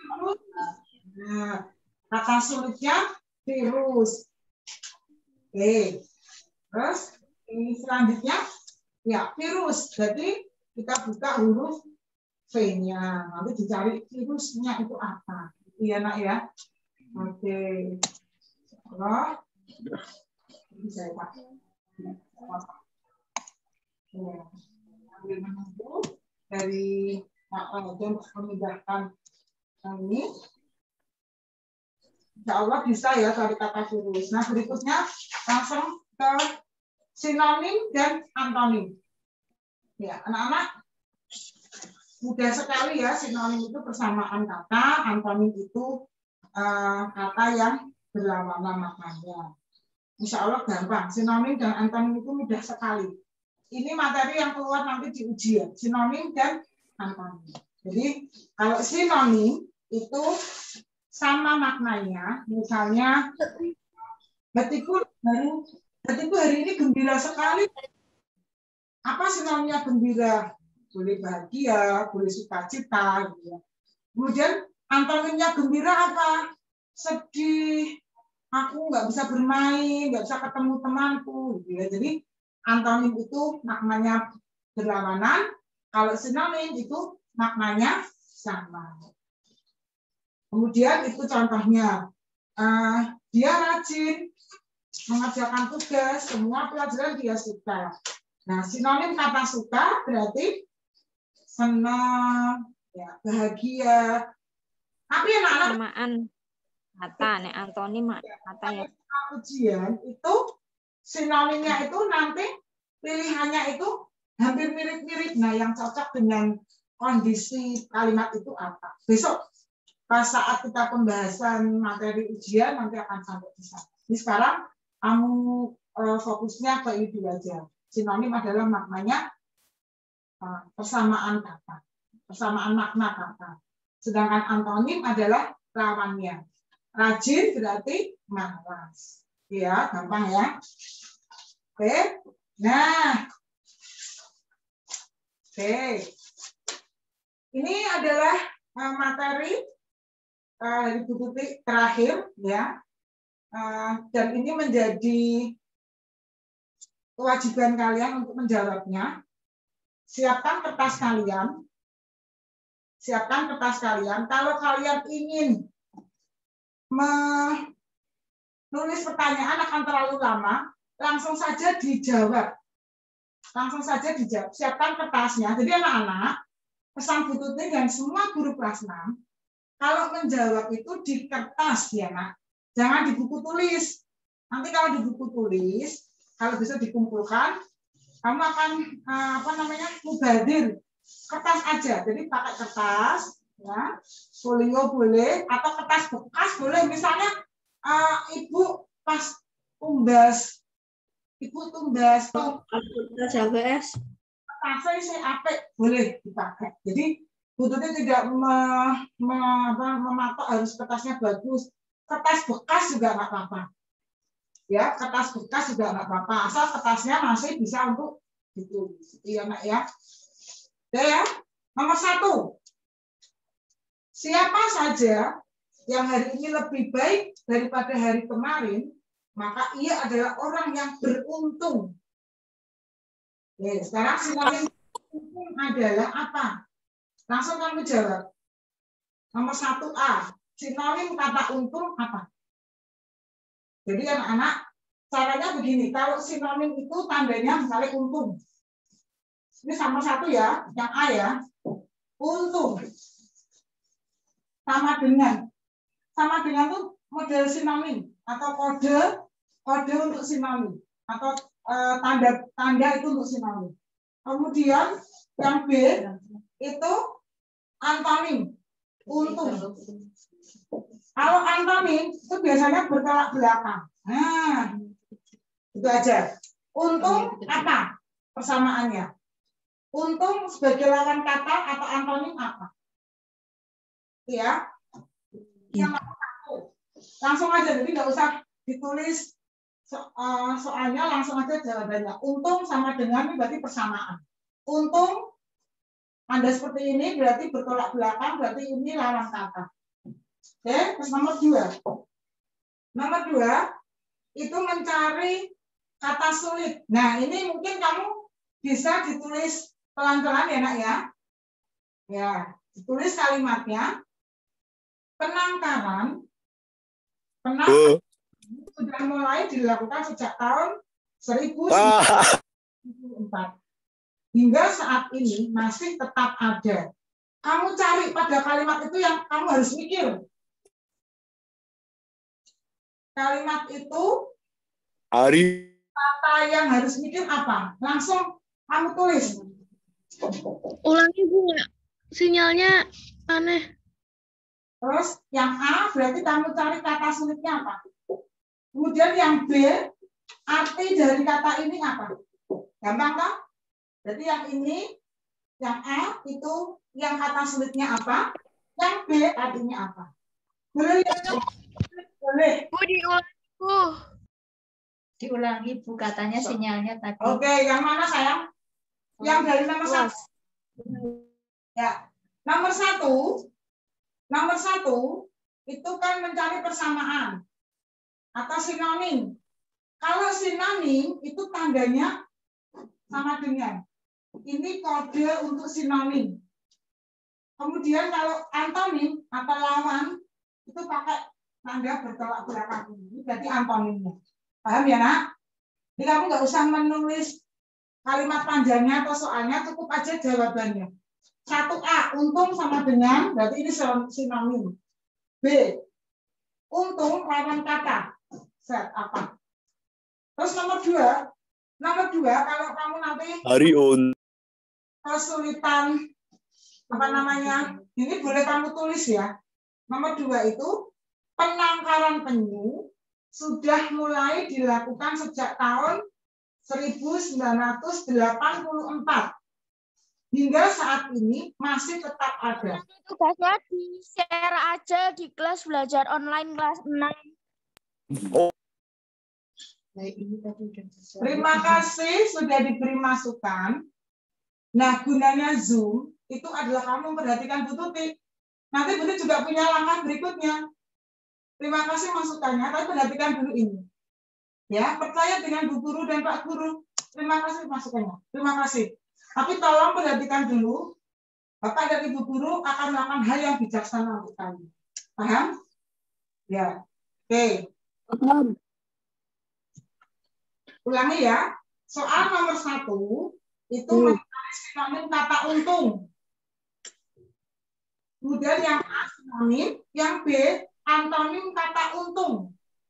Nah, kata sulitnya virus. Oke, terus ini selanjutnya ya virus. Jadi kita buka huruf V-nya, nanti dicari virusnya itu apa? Iya nak ya. Oke. Kalau bisa Pak. Ambil menunggu dari Pak John memindahkan ini. Insya Allah bisa ya cari kata virus. Nah berikutnya langsung ke sinonim dan antonim. Ya anak-anak mudah sekali ya sinonim itu persamaan kata, antonim itu uh, kata yang berlawanan maknanya. Insya Allah gampang. Sinonim dan antonim itu mudah sekali. ini materi yang keluar nanti di ujian, sinonim dan antonim. Jadi kalau sinonim itu sama maknanya, misalnya hatiku baru hatiku hari ini gembira sekali. Apa sinonimnya gembira? Boleh bahagia, boleh sukacita, gitu ya. Kemudian antonimnya gembira apa? Sedih, aku nggak bisa bermain, nggak bisa ketemu temanku, gitu ya. Jadi antonim itu maknanya berlawanan, kalau sinonim itu maknanya sama. Kemudian itu contohnya, uh, dia rajin mengerjakan tugas, semua pelajaran dia suka. Nah, sinonim kata suka berarti senang, ya, bahagia. Tapi anak-anak Samaan kata, nek antonim kata ya. Ujian itu sinonimnya itu nanti pilihannya itu hampir mirip-mirip. Nah, yang cocok dengan kondisi kalimat itu apa? Besok pas saat kita pembahasan materi ujian nanti akan sampai di sana. Ini sekarang kamu uh, fokusnya ke itu aja. Sinonim adalah maknanya uh, persamaan kata, persamaan makna kata. Sedangkan antonim adalah lawannya. Rajin berarti malas. Ya, gampang ya. Oke. Nah. Oke. Ini adalah uh, materi uh, dari buku terakhir ya. Uh, dan ini menjadi kewajiban kalian untuk menjawabnya. Siapkan kertas kalian. Siapkan kertas kalian. Kalau kalian ingin menulis pertanyaan akan terlalu lama, langsung saja dijawab. Langsung saja dijawab. Siapkan kertasnya. Jadi anak-anak, pesan Bu Tuti dan semua guru kelas enam, kalau menjawab itu di kertas ya, Nak. Jangan di buku tulis. Nanti kalau di buku tulis, kalau bisa dikumpulkan, kamu akan apa namanya mubadir. Kertas aja. Jadi pakai kertas, ya, folio boleh atau kertas bekas boleh. Misalnya uh, ibu pas tumbas, ibu tumbas kertas H V S, kertasnya saya apik boleh dipakai. Jadi butuhnya tidak me, me, apa, mematok harus kertasnya bagus. Kertas bekas juga nggak apa-apa. Ya, kertas bekas juga nggak apa-apa. Asal kertasnya masih bisa untuk ditulis. Iya, Nak ya. Oke ya. Nomor satu. Siapa saja yang hari ini lebih baik daripada hari kemarin, maka ia adalah orang yang beruntung. Oke, sekarang sinonim beruntung adalah apa? Langsung kamu jawab. Nomor satu A. Sinonim kata untung apa? Jadi anak-anak, caranya begini. Kalau sinonim itu tandanya misalnya untung. Ini sama satu ya, yang A ya. Untung. Sama dengan. Sama dengan itu model sinonim. Atau kode, kode untuk sinonim. Atau eh, tanda tanda itu untuk sinonim. Kemudian yang B itu antonim. Untung. Kalau antonim itu biasanya bertolak belakang. Nah, itu aja. Untung apa persamaannya? Untung sebagai lawan kata atau antonim apa? Ya. Yang satu. Langsung aja, jadi nggak usah ditulis so, uh, soalnya, langsung aja jawabannya. Untung sama dengan ini berarti persamaan. Untung Anda seperti ini berarti bertolak belakang, berarti ini lawan kata. Oke, terus nomor dua. Nomor dua, itu mencari kata sulit. Nah, ini mungkin kamu bisa ditulis pelan-pelan ya, Nak ya. Ya, ditulis kalimatnya. Penangkaran. Penangkaran uh. sudah mulai dilakukan sejak tahun seribu sembilan ratus tujuh puluh empat. Hingga saat ini masih tetap ada. Kamu cari pada kalimat itu yang kamu harus mikir. Kalimat itu hari kata yang harus mikir apa? Langsung kamu tulis. Ulangi Bu, sinyalnya aneh. Terus yang A berarti kamu cari kata sulitnya apa? Kemudian yang B, arti dari kata ini apa? Gampang kan? Jadi yang ini, yang A itu yang kata sulitnya apa? Yang B artinya apa? Boleh ya? Boleh. Bu diulangi, Bu. Diulangi Bu, katanya sinyalnya tadi. Oke, yang mana sayang? Yang dari nomor satu. Ya, nomor satu, nomor satu itu kan mencari persamaan atau sinonim. Kalau sinonim itu tandanya sama dengan ini kode untuk sinonim. Kemudian kalau antonim atau lawan itu pakai tanda bertolak belakang ini, berarti antonimnya. Paham ya nak? Jadi kamu nggak usah menulis kalimat panjangnya atau soalnya, cukup aja jawabannya. Satu A, untung sama dengan, berarti ini sinonim. B, untung lawan kata. Set apa? Terus nomor dua, nomor dua kalau kamu nanti Hariun. kesulitan apa namanya, ini boleh kamu tulis ya. Nomor dua itu penangkaran penyu sudah mulai dilakukan sejak tahun seribu sembilan ratus delapan puluh empat hingga saat ini masih tetap ada. Tugasnya di share aja di kelas belajar online kelas enam. Oh. Terima kasih sudah diberi masukan. Nah, gunanya Zoom itu adalah kamu memperhatikan Bu Tuti. Nanti Bu Tuti juga punya langkah berikutnya. Terima kasih masukannya, tapi perhatikan dulu ini. Ya, percaya dengan Bu Guru dan Pak Guru. Terima kasih masukannya. Terima kasih. Tapi tolong perhatikan dulu. Bapak dan Ibu Guru akan melakukan hal yang bijaksana untuk kamu. Paham? Ya. Oke. Paham. Ulangi ya. Soal nomor satu itu hmm. mencari sinonim kata untung. Kemudian yang A sinonim, yang B antonim kata untung.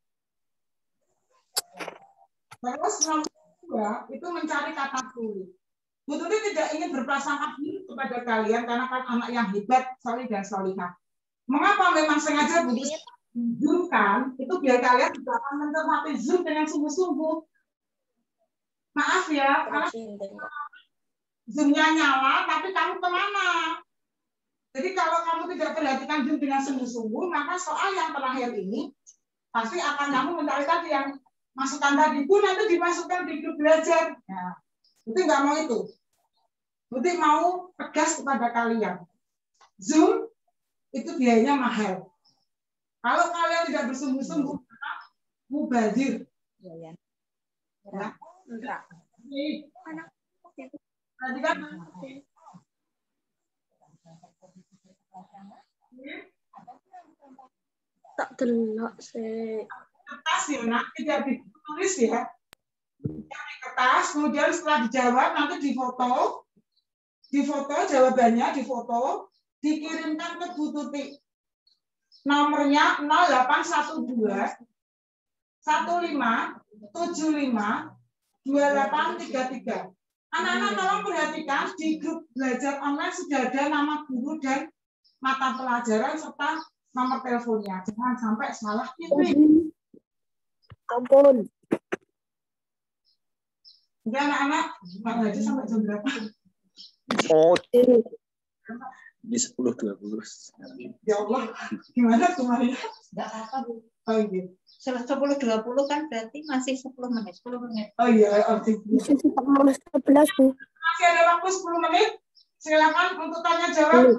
Terus nomor dua itu mencari kata sulit. Bu Tuti tidak ingin berprasangka buruk kepada kalian karena kan anak yang hebat, solih dan solihah. Mengapa memang sengaja Bu Tuti tunjukkan itu biar kalian juga akan mencermati Zoom dengan sungguh-sungguh. Maaf ya, karena Zoom-nya nyala, tapi kamu kemana? Jadi kalau kamu tidak perhatikan Zoom dengan sungguh-sungguh, maka soal yang terakhir ini pasti akan kamu mencari tadi yang masukan tadi pun nanti dimasukkan di grup belajar. Nah, Buti nggak mau itu. Buti mau tegas kepada kalian. Zoom itu biayanya mahal. Kalau kalian tidak bersungguh-sungguh, maka mubazir. Ya. Ya. Enggak. Tadi kan Tak delok sih. kertas ya nak, tidak ditulis ya. Yang di kertas, kemudian setelah dijawab nanti difoto, difoto jawabannya, difoto, dikirimkan ke Bu Tuti. Nomornya nol delapan satu dua satu lima tujuh lima dua delapan tiga tiga. Anak-anak tolong perhatikan di grup belajar online sudah ada nama guru dan mata pelajaran serta nomor teleponnya. Jangan sampai salah kirim. Ampun. Udah anak-anak, Pak Haji sampai jam berapa? Oh. Di sepuluh dua puluh. Ya Allah, gimana kemarin? Enggak apa-apa, Bu. Oh iya. sepuluh dua puluh kan berarti masih sepuluh menit. sepuluh menit. Oh iya, oke. sepuluh sebelas, Bu. Masih ada waktu sepuluh menit. Silakan untuk tanya jawab.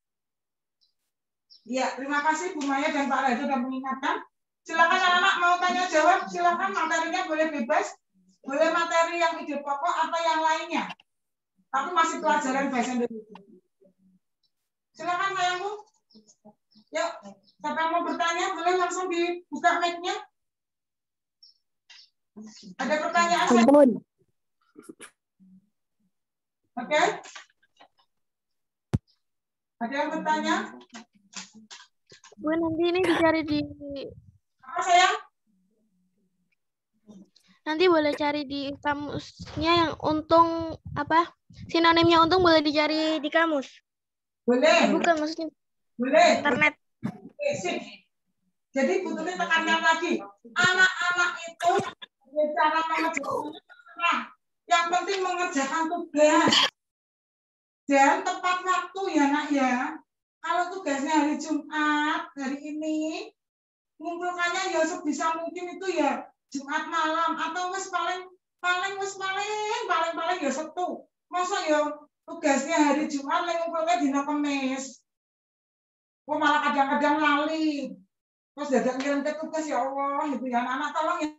Ya, terima kasih Bu Maya dan Pak Raja sudah mengingatkan. Silakan anak-anak mau tanya jawab, silakan materinya boleh bebas. Boleh materi yang ide pokok atau yang lainnya. Tapi masih pelajaran bahasa Indonesia. Silakan sayangku. Yuk, siapa yang mau bertanya boleh langsung dibuka mic-nya. Ada pertanyaan? Ampun. Oke. Ada yang bertanya? Bu, nanti ini dicari di Apa sayang? nanti boleh cari di kamusnya yang untung apa? Sinonimnya untung boleh dicari di kamus. Boleh. Bukan maksudnya Boleh. internet. Oke, sip. Jadi Bu Tuti tekankan lagi. Anak-anak itu cara mengerjakannya terserah. Yang penting mengerjakan tugas. Dan tepat waktu ya nak ya. Kalau tugasnya hari Jumat, hari ini, ngumpulkannya ya sebisa mungkin itu ya Jumat malam atau wes paling paling wes paling paling paling ya Sabtu. Masa ya tugasnya hari Jumat ngumpulnya dina Kamis. Kok malah kadang-kadang lali. Terus dadak ngirim ke tugas ya Allah, itu ya anak-anak tolong ya.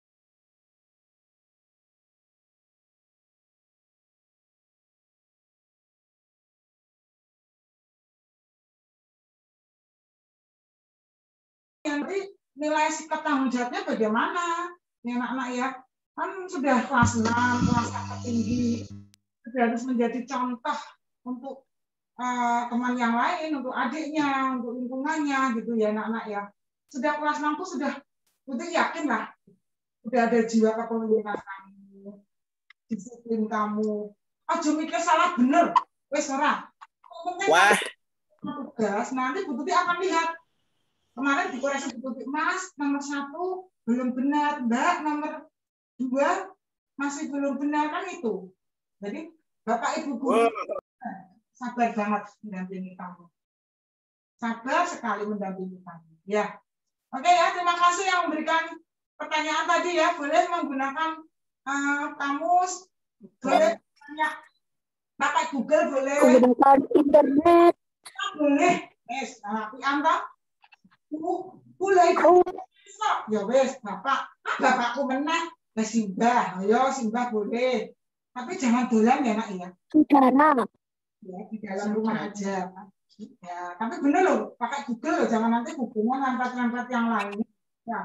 Nanti nilai sikap tanggung jawabnya bagaimana? Nih anak-anak ya, kan sudah kelas enam, kelas tertinggi, sudah harus menjadi contoh untuk uh, teman yang lain, untuk adiknya, untuk lingkungannya gitu ya anak-anak ya. Sudah kelas enam tuh sudah, udah yakin lah, udah ada jiwa kepemimpinan kamu, disiplin kamu. Aja mikir salah bener, wes ora. Wah. Tugas nanti Bu Tuti akan lihat. Kemarin dikoreksi Bu Tuti, Mas, nomor satu belum benar, Mbak, nomor dua masih belum benar kan itu. Jadi Bapak Ibu guru sabar banget mendampingi kamu. Sabar sekali mendampingi kamu. Ya. Oke ya, terima kasih yang memberikan pertanyaan tadi ya. Boleh menggunakan uh, kamus, boleh tanya pakai Google, boleh. Menggunakan internet. Boleh. Yes, aku anta. Boleh. Ya wes, Bapak. Bapakku menang. Nah, Simbah. Ayo, Simbah boleh. Tapi jangan dolan ya, Nak ya. Saudara. Ya, di dalam rumah aja. Ya, tapi bener loh, pakai Google loh, jangan nanti hubungan ngangkat-ngangkat yang lain. Ya.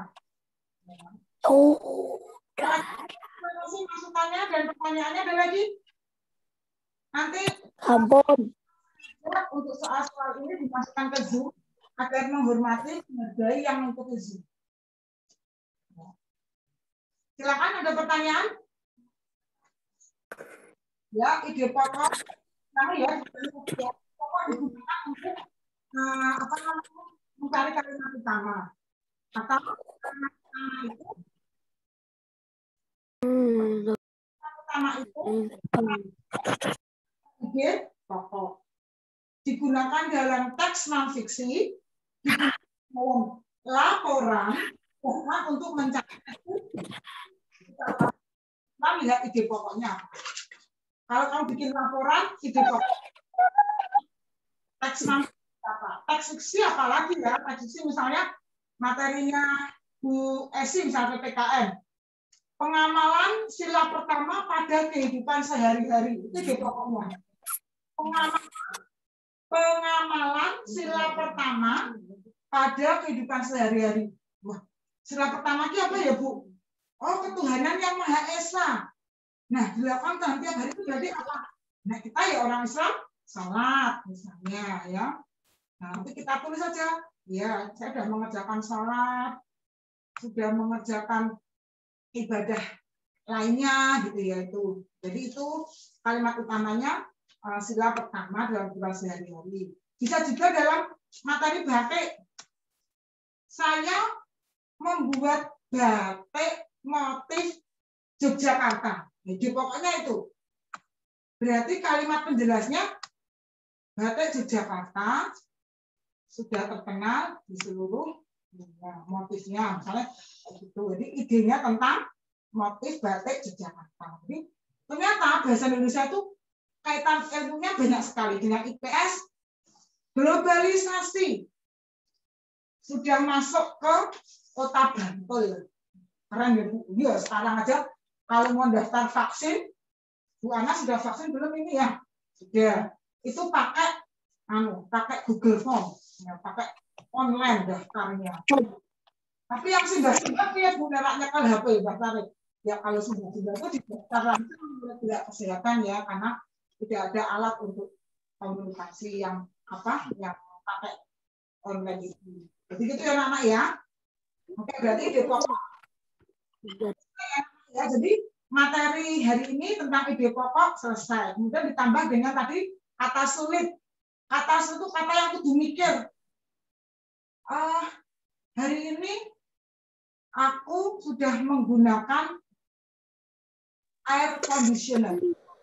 Oh. Terima kasih masukannya dan pertanyaannya ada lagi. Nanti Ampun. untuk soal-soal ini dimasukkan ke Zoom agar menghormati menghargai yang mengikuti Zoom. Silakan ada pertanyaan. Ya, ide pokok. Kamu ya, pokok digunakan untuk uh, apa namanya mencari kalimat utama atau kalimat utama itu Hmm. utama itu ide pokok digunakan dalam teks non fiksi, dalam laporan bahkan untuk mencari kita lihat ide pokoknya. Kalau kamu bikin laporan, ide pokok teks non apa? Teks fiksi apalagi ya? Teks fiksi misalnya materinya Bu Esi misalnya P P K M. Pengamalan sila pertama pada kehidupan sehari-hari itu ide pokoknya. Pengamalan, pengamalan sila pertama pada kehidupan sehari-hari. Wah, sila pertama itu apa ya Bu? Oh, ketuhanan yang Maha Esa. Nah, dilakukan tiap hari itu berarti apa? Nah, kita ya orang Islam, salat misalnya ya. Nah, nanti kita tulis saja. Ya, saya sudah mengerjakan salat, sudah mengerjakan ibadah lainnya gitu ya itu. Jadi itu kalimat utamanya uh, sila pertama dalam kehidupan sehari-hari. Bisa juga dalam materi batik. Saya membuat batik motif Yogyakarta. Jadi pokoknya itu. Berarti kalimat penjelasnya batik Yogyakarta sudah terkenal di seluruh dunia. Motifnya misalnya itu. Jadi idenya tentang motif batik Yogyakarta. Jadi ternyata bahasa Indonesia itu kaitan ilmunya banyak sekali dengan I P S. Globalisasi sudah masuk ke kota Bantul. Keren ya Bu. Ya, sekarang aja kalau mau daftar vaksin, Bu Ana sudah vaksin belum ini ya? Sudah. Itu pakai anu, pakai Google Form, ya, pakai online daftarnya. Tapi yang sudah-sudah ya Bu meraknya kalau H P daftar. Ya kalau sudah-sudah itu didaftar langsung oleh pihak kesehatan ya, karena tidak ada alat untuk komunikasi yang apa yang pakai online itu. Jadi gitu ya anak-anak ya. Oke, berarti ide pokok. Ya, jadi materi hari ini tentang ide pokok selesai. Kemudian ditambah dengan tadi kata sulit. Kata sulit itu kata yang kudu mikir. Uh, hari ini aku sudah menggunakan air conditioner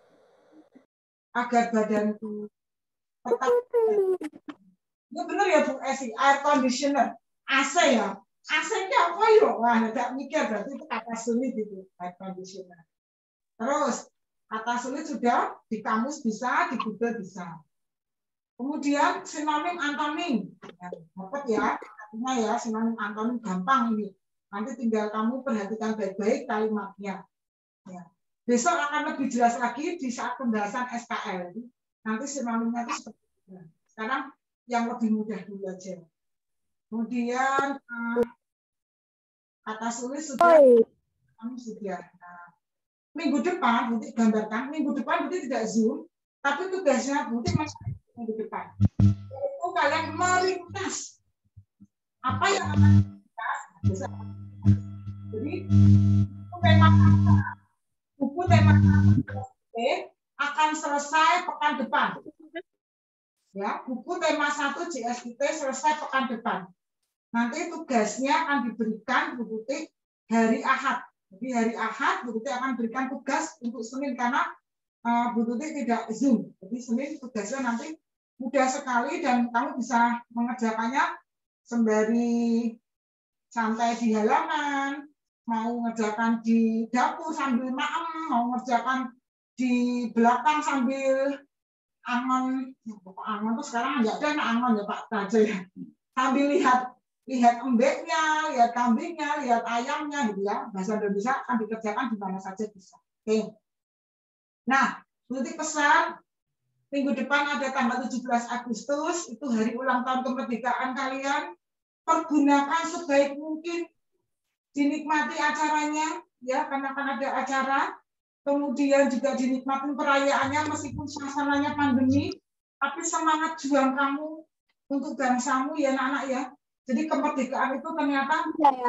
agar badanku tetap. Ya benar ya Bu Esi, air conditioner, A C ya. A C-nya apa ya? Wah, tidak mikir berarti itu kata sulit itu, air conditioner. Terus kata sulit sudah di kamus bisa, di Google bisa. Kemudian sinonim antonim, ya, dapat ya, artinya ya sinonim antonim gampang ini. Nanti tinggal kamu perhatikan baik-baik kalimatnya. Ya. Besok akan lebih jelas lagi di saat pembahasan S K L. Nanti sinonimnya itu seperti itu. Sekarang yang lebih mudah dulu aja. Kemudian kata sulit sudah, kamu sudah. Nah, minggu depan, Buti gambarkan, minggu depan Buti tidak Zoom, tapi tugasnya Buti masih minggu depan. Itu kalian meringkas. Apa yang akan diringkas? Jadi, buku tema buku tema akan selesai pekan depan. Ya, buku tema satu J S I T selesai pekan depan. Nanti tugasnya akan diberikan Bu Tuti hari Ahad. Jadi hari Ahad Bu Tuti akan berikan tugas untuk Senin karena uh, Bu Tuti tidak Zoom. Jadi Senin tugasnya nanti mudah sekali dan kamu bisa mengerjakannya sembari santai di halaman, mau mengerjakan di dapur sambil maem, mau mengerjakan di belakang sambil angon, angon tuh sekarang nggak ada anak angon ya Pak Tajo ya. Sambil lihat lihat embeknya, lihat kambingnya, lihat ayamnya gitu ya. Bahasa Indonesia akan dikerjakan di mana saja bisa. Oke. Nah, berarti pesan minggu depan ada tanggal tujuh belas Agustus, itu hari ulang tahun kemerdekaan kalian. Pergunakan sebaik mungkin, dinikmati acaranya ya, karena akan ada acara. Kemudian juga dinikmati perayaannya meskipun suasananya pandemi, tapi semangat juang kamu untuk bangsamu ya anak-anak ya. Jadi kemerdekaan itu ternyata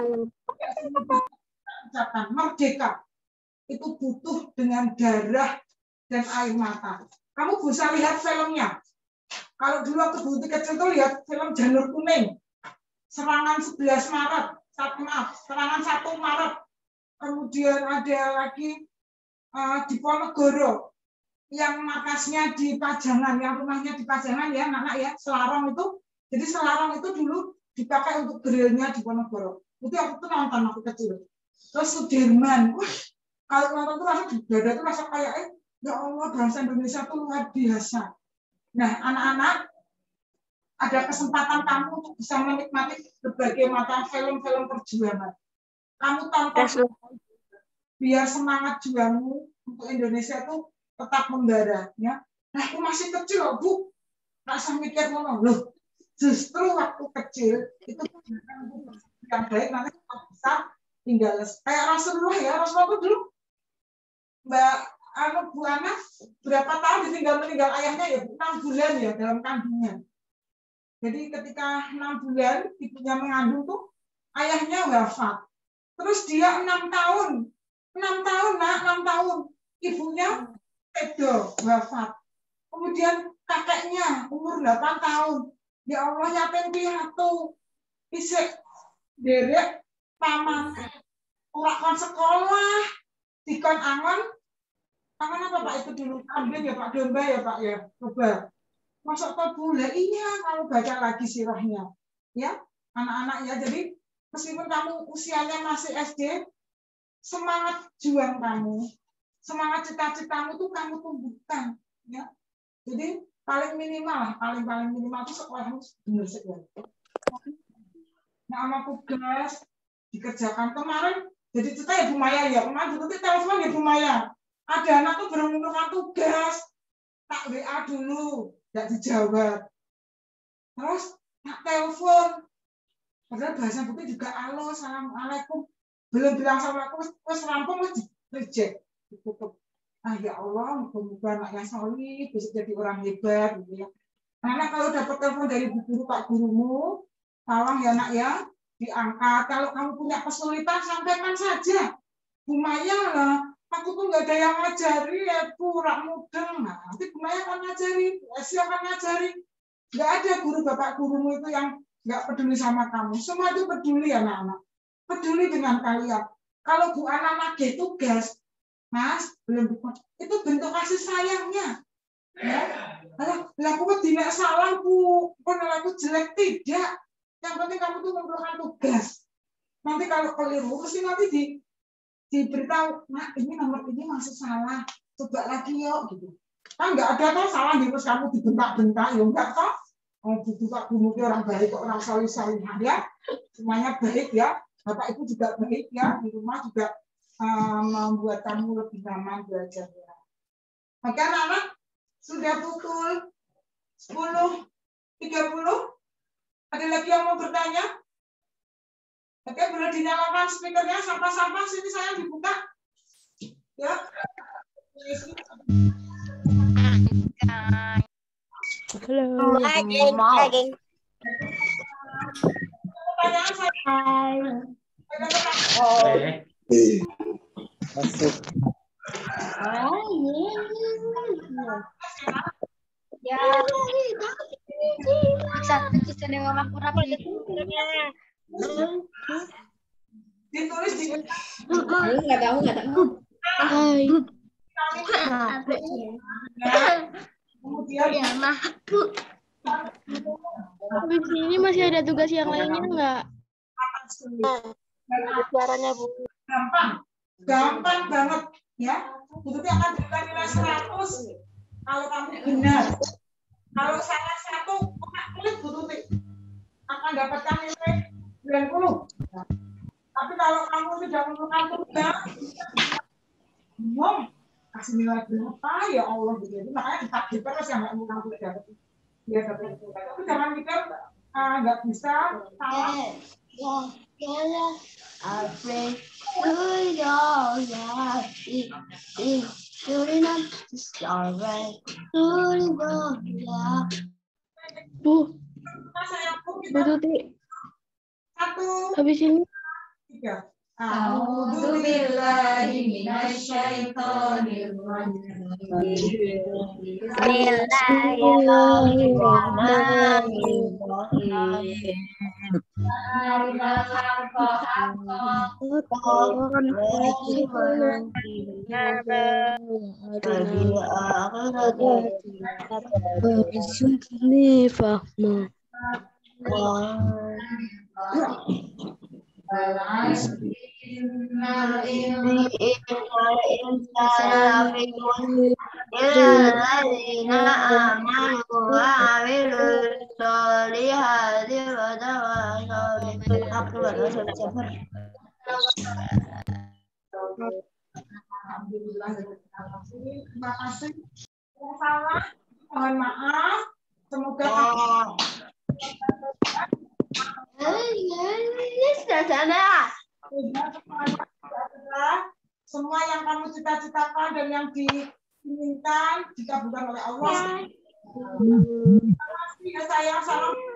ucapan merdeka itu butuh dengan darah dan air mata. Kamu bisa lihat filmnya. Kalau dulu waktu Buti kecil tuh lihat film Janur Kuning, serangan sebelas Maret, satu maaf, serangan satu Maret. Kemudian ada lagi Uh, di Ponegoro yang markasnya di Pajangan, yang rumahnya di Pajangan ya anak-anak ya, Selarong itu. Jadi Selarong itu dulu dipakai untuk gerilnya di Ponegoro. Itu aku tuh nonton waktu kecil. Terus Sudirman, wah kalau nonton tuh rasa di dada tuh rasa kayak eh ya Allah bangsa Indonesia tuh luar biasa. Nah anak-anak ada kesempatan kamu untuk bisa menikmati berbagai macam film-film perjuangan. Kamu tonton biar semangat juangmu untuk Indonesia itu tetap membara ya. Nah, aku masih kecil loh, Bu. Nggak usah mikir ngono loh. Justru waktu kecil itu yang baik nanti kita bisa tinggal kayak Rasulullah ya. Rasulullah dulu Mbak anu Bu Ana berapa tahun ditinggal meninggal ayahnya ya, enam bulan ya dalam kandungan. Jadi ketika enam bulan ibunya mengandung tuh ayahnya wafat. Terus dia enam tahun enam tahun nak, enam tahun ibunya edo wafat. Kemudian kakeknya umur delapan tahun. Ya Allah yatim piatu. Isik derek paman ora kon sekolah, dikon angon. Angon apa Pak itu dulu? Kambing ya Pak, domba ya Pak ya. Coba. Masuk ke bulan iya kalau baca lagi sirahnya. Ya, anak-anak ya. Jadi meskipun kamu usianya masih S D, semangat juang kamu, semangat cita-citamu tuh kamu tumbuhkan, ya. Jadi paling minimal lah, paling paling minimal itu sekolah harus benar sekali. Nah, sama tugas dikerjakan kemarin, jadi cerita ya Bu Maya ya, kemarin juga telepon ya Bu Maya. Ada anak tuh belum menentukan tugas, tak W A dulu, tidak dijawab. Terus tak telepon, padahal bahasa Bukti juga halo, assalamualaikum. Belum bilang sama aku, terus rampung, terus reject, ditutup. Ah ya Allah, mudah-mudahan anaknya solid, bisa jadi orang hebat, gitu ya. Karena kalau dapat telepon dari bu guru, Pak gurumu, tolong ya nak ya, diangkat. Kalau kamu punya kesulitan, sampaikan saja. Bu Maya lah, aku tuh nggak ada yang ngajari, ya Bu, rak mudeng. Nah, nanti Bu Maya akan ngajari, Bu Esi akan ngajari. Nggak ada guru bapak gurumu itu yang nggak peduli sama kamu. Semua itu peduli anak-anak. Peduli dengan kalian. Kalau Bu Ana nagih tugas, Mas, belum dibuka. Itu bentuk kasih sayangnya. Ya, alah, laku tidak salah bu, bukan laku jelek tidak. Yang penting kamu tuh mengumpulkan tugas. Nanti kalau keliru, mesti nanti di diberitahu, nah ini nomor ini masih salah, coba lagi yuk gitu. Kan nggak ada toh salah di terus kamu dibentak-bentak, ya enggak toh. Oh, dibuka bumuti orang baik, orang salih-salihah ya. Semuanya baik ya. Bapak Ibu juga baik ya. Di rumah juga uh, membuat kamu lebih nyaman belajar ya. Oke anak-anak. Sudah pukul sepuluh tiga puluh. Ada lagi yang mau bertanya? Oke, boleh dinyalakan speakernya. Sampah-sampah sini saya dibuka. Ya. Halo. Lagi. Pertanyaan saya. Masuk. Ya. Satu kisah dengan aku rapi. Ditulis di Aku nggak tahu, nggak tahu. Hai. kemudian Ya, mah. Habis ini masih ada tugas yang lainnya enggak? Suaranya Bu. gampang, gampang banget ya. Itu akan diberikan nilai seratus kalau kamu benar. Kalau salah satu, kena klik Bu Tuti akan dapatkan nilai sembilan puluh. Tapi kalau kamu tidak menemukan tugas, bingung kasih nilai berapa ya Allah gitu. Jadi makanya ditagih terus yang nggak mau kamu dapat. Ya dapat tugas. Tapi jangan mikir ah, nggak bisa salah. Bu, Saya pun Bu kita Tuti, satu habis ini tiga. A'udzu billahi minasyaitonir rajim. Bismillahirrahmanirrahim. Arinal haqqa haqqan Ini fahmu. Innal insana lafi khusr illa alladziina aamanu wa 'amilus sholihati wa tawasaw bil haqqi wa tawasaw bis sabr. Alhamdulillah. Terima kasih. Yang salah, mohon maaf. Semoga semua yang kamu cita-citakan dan yang diinginkan dikabulkan oleh Allah. Terima kasih ya sayang. Salam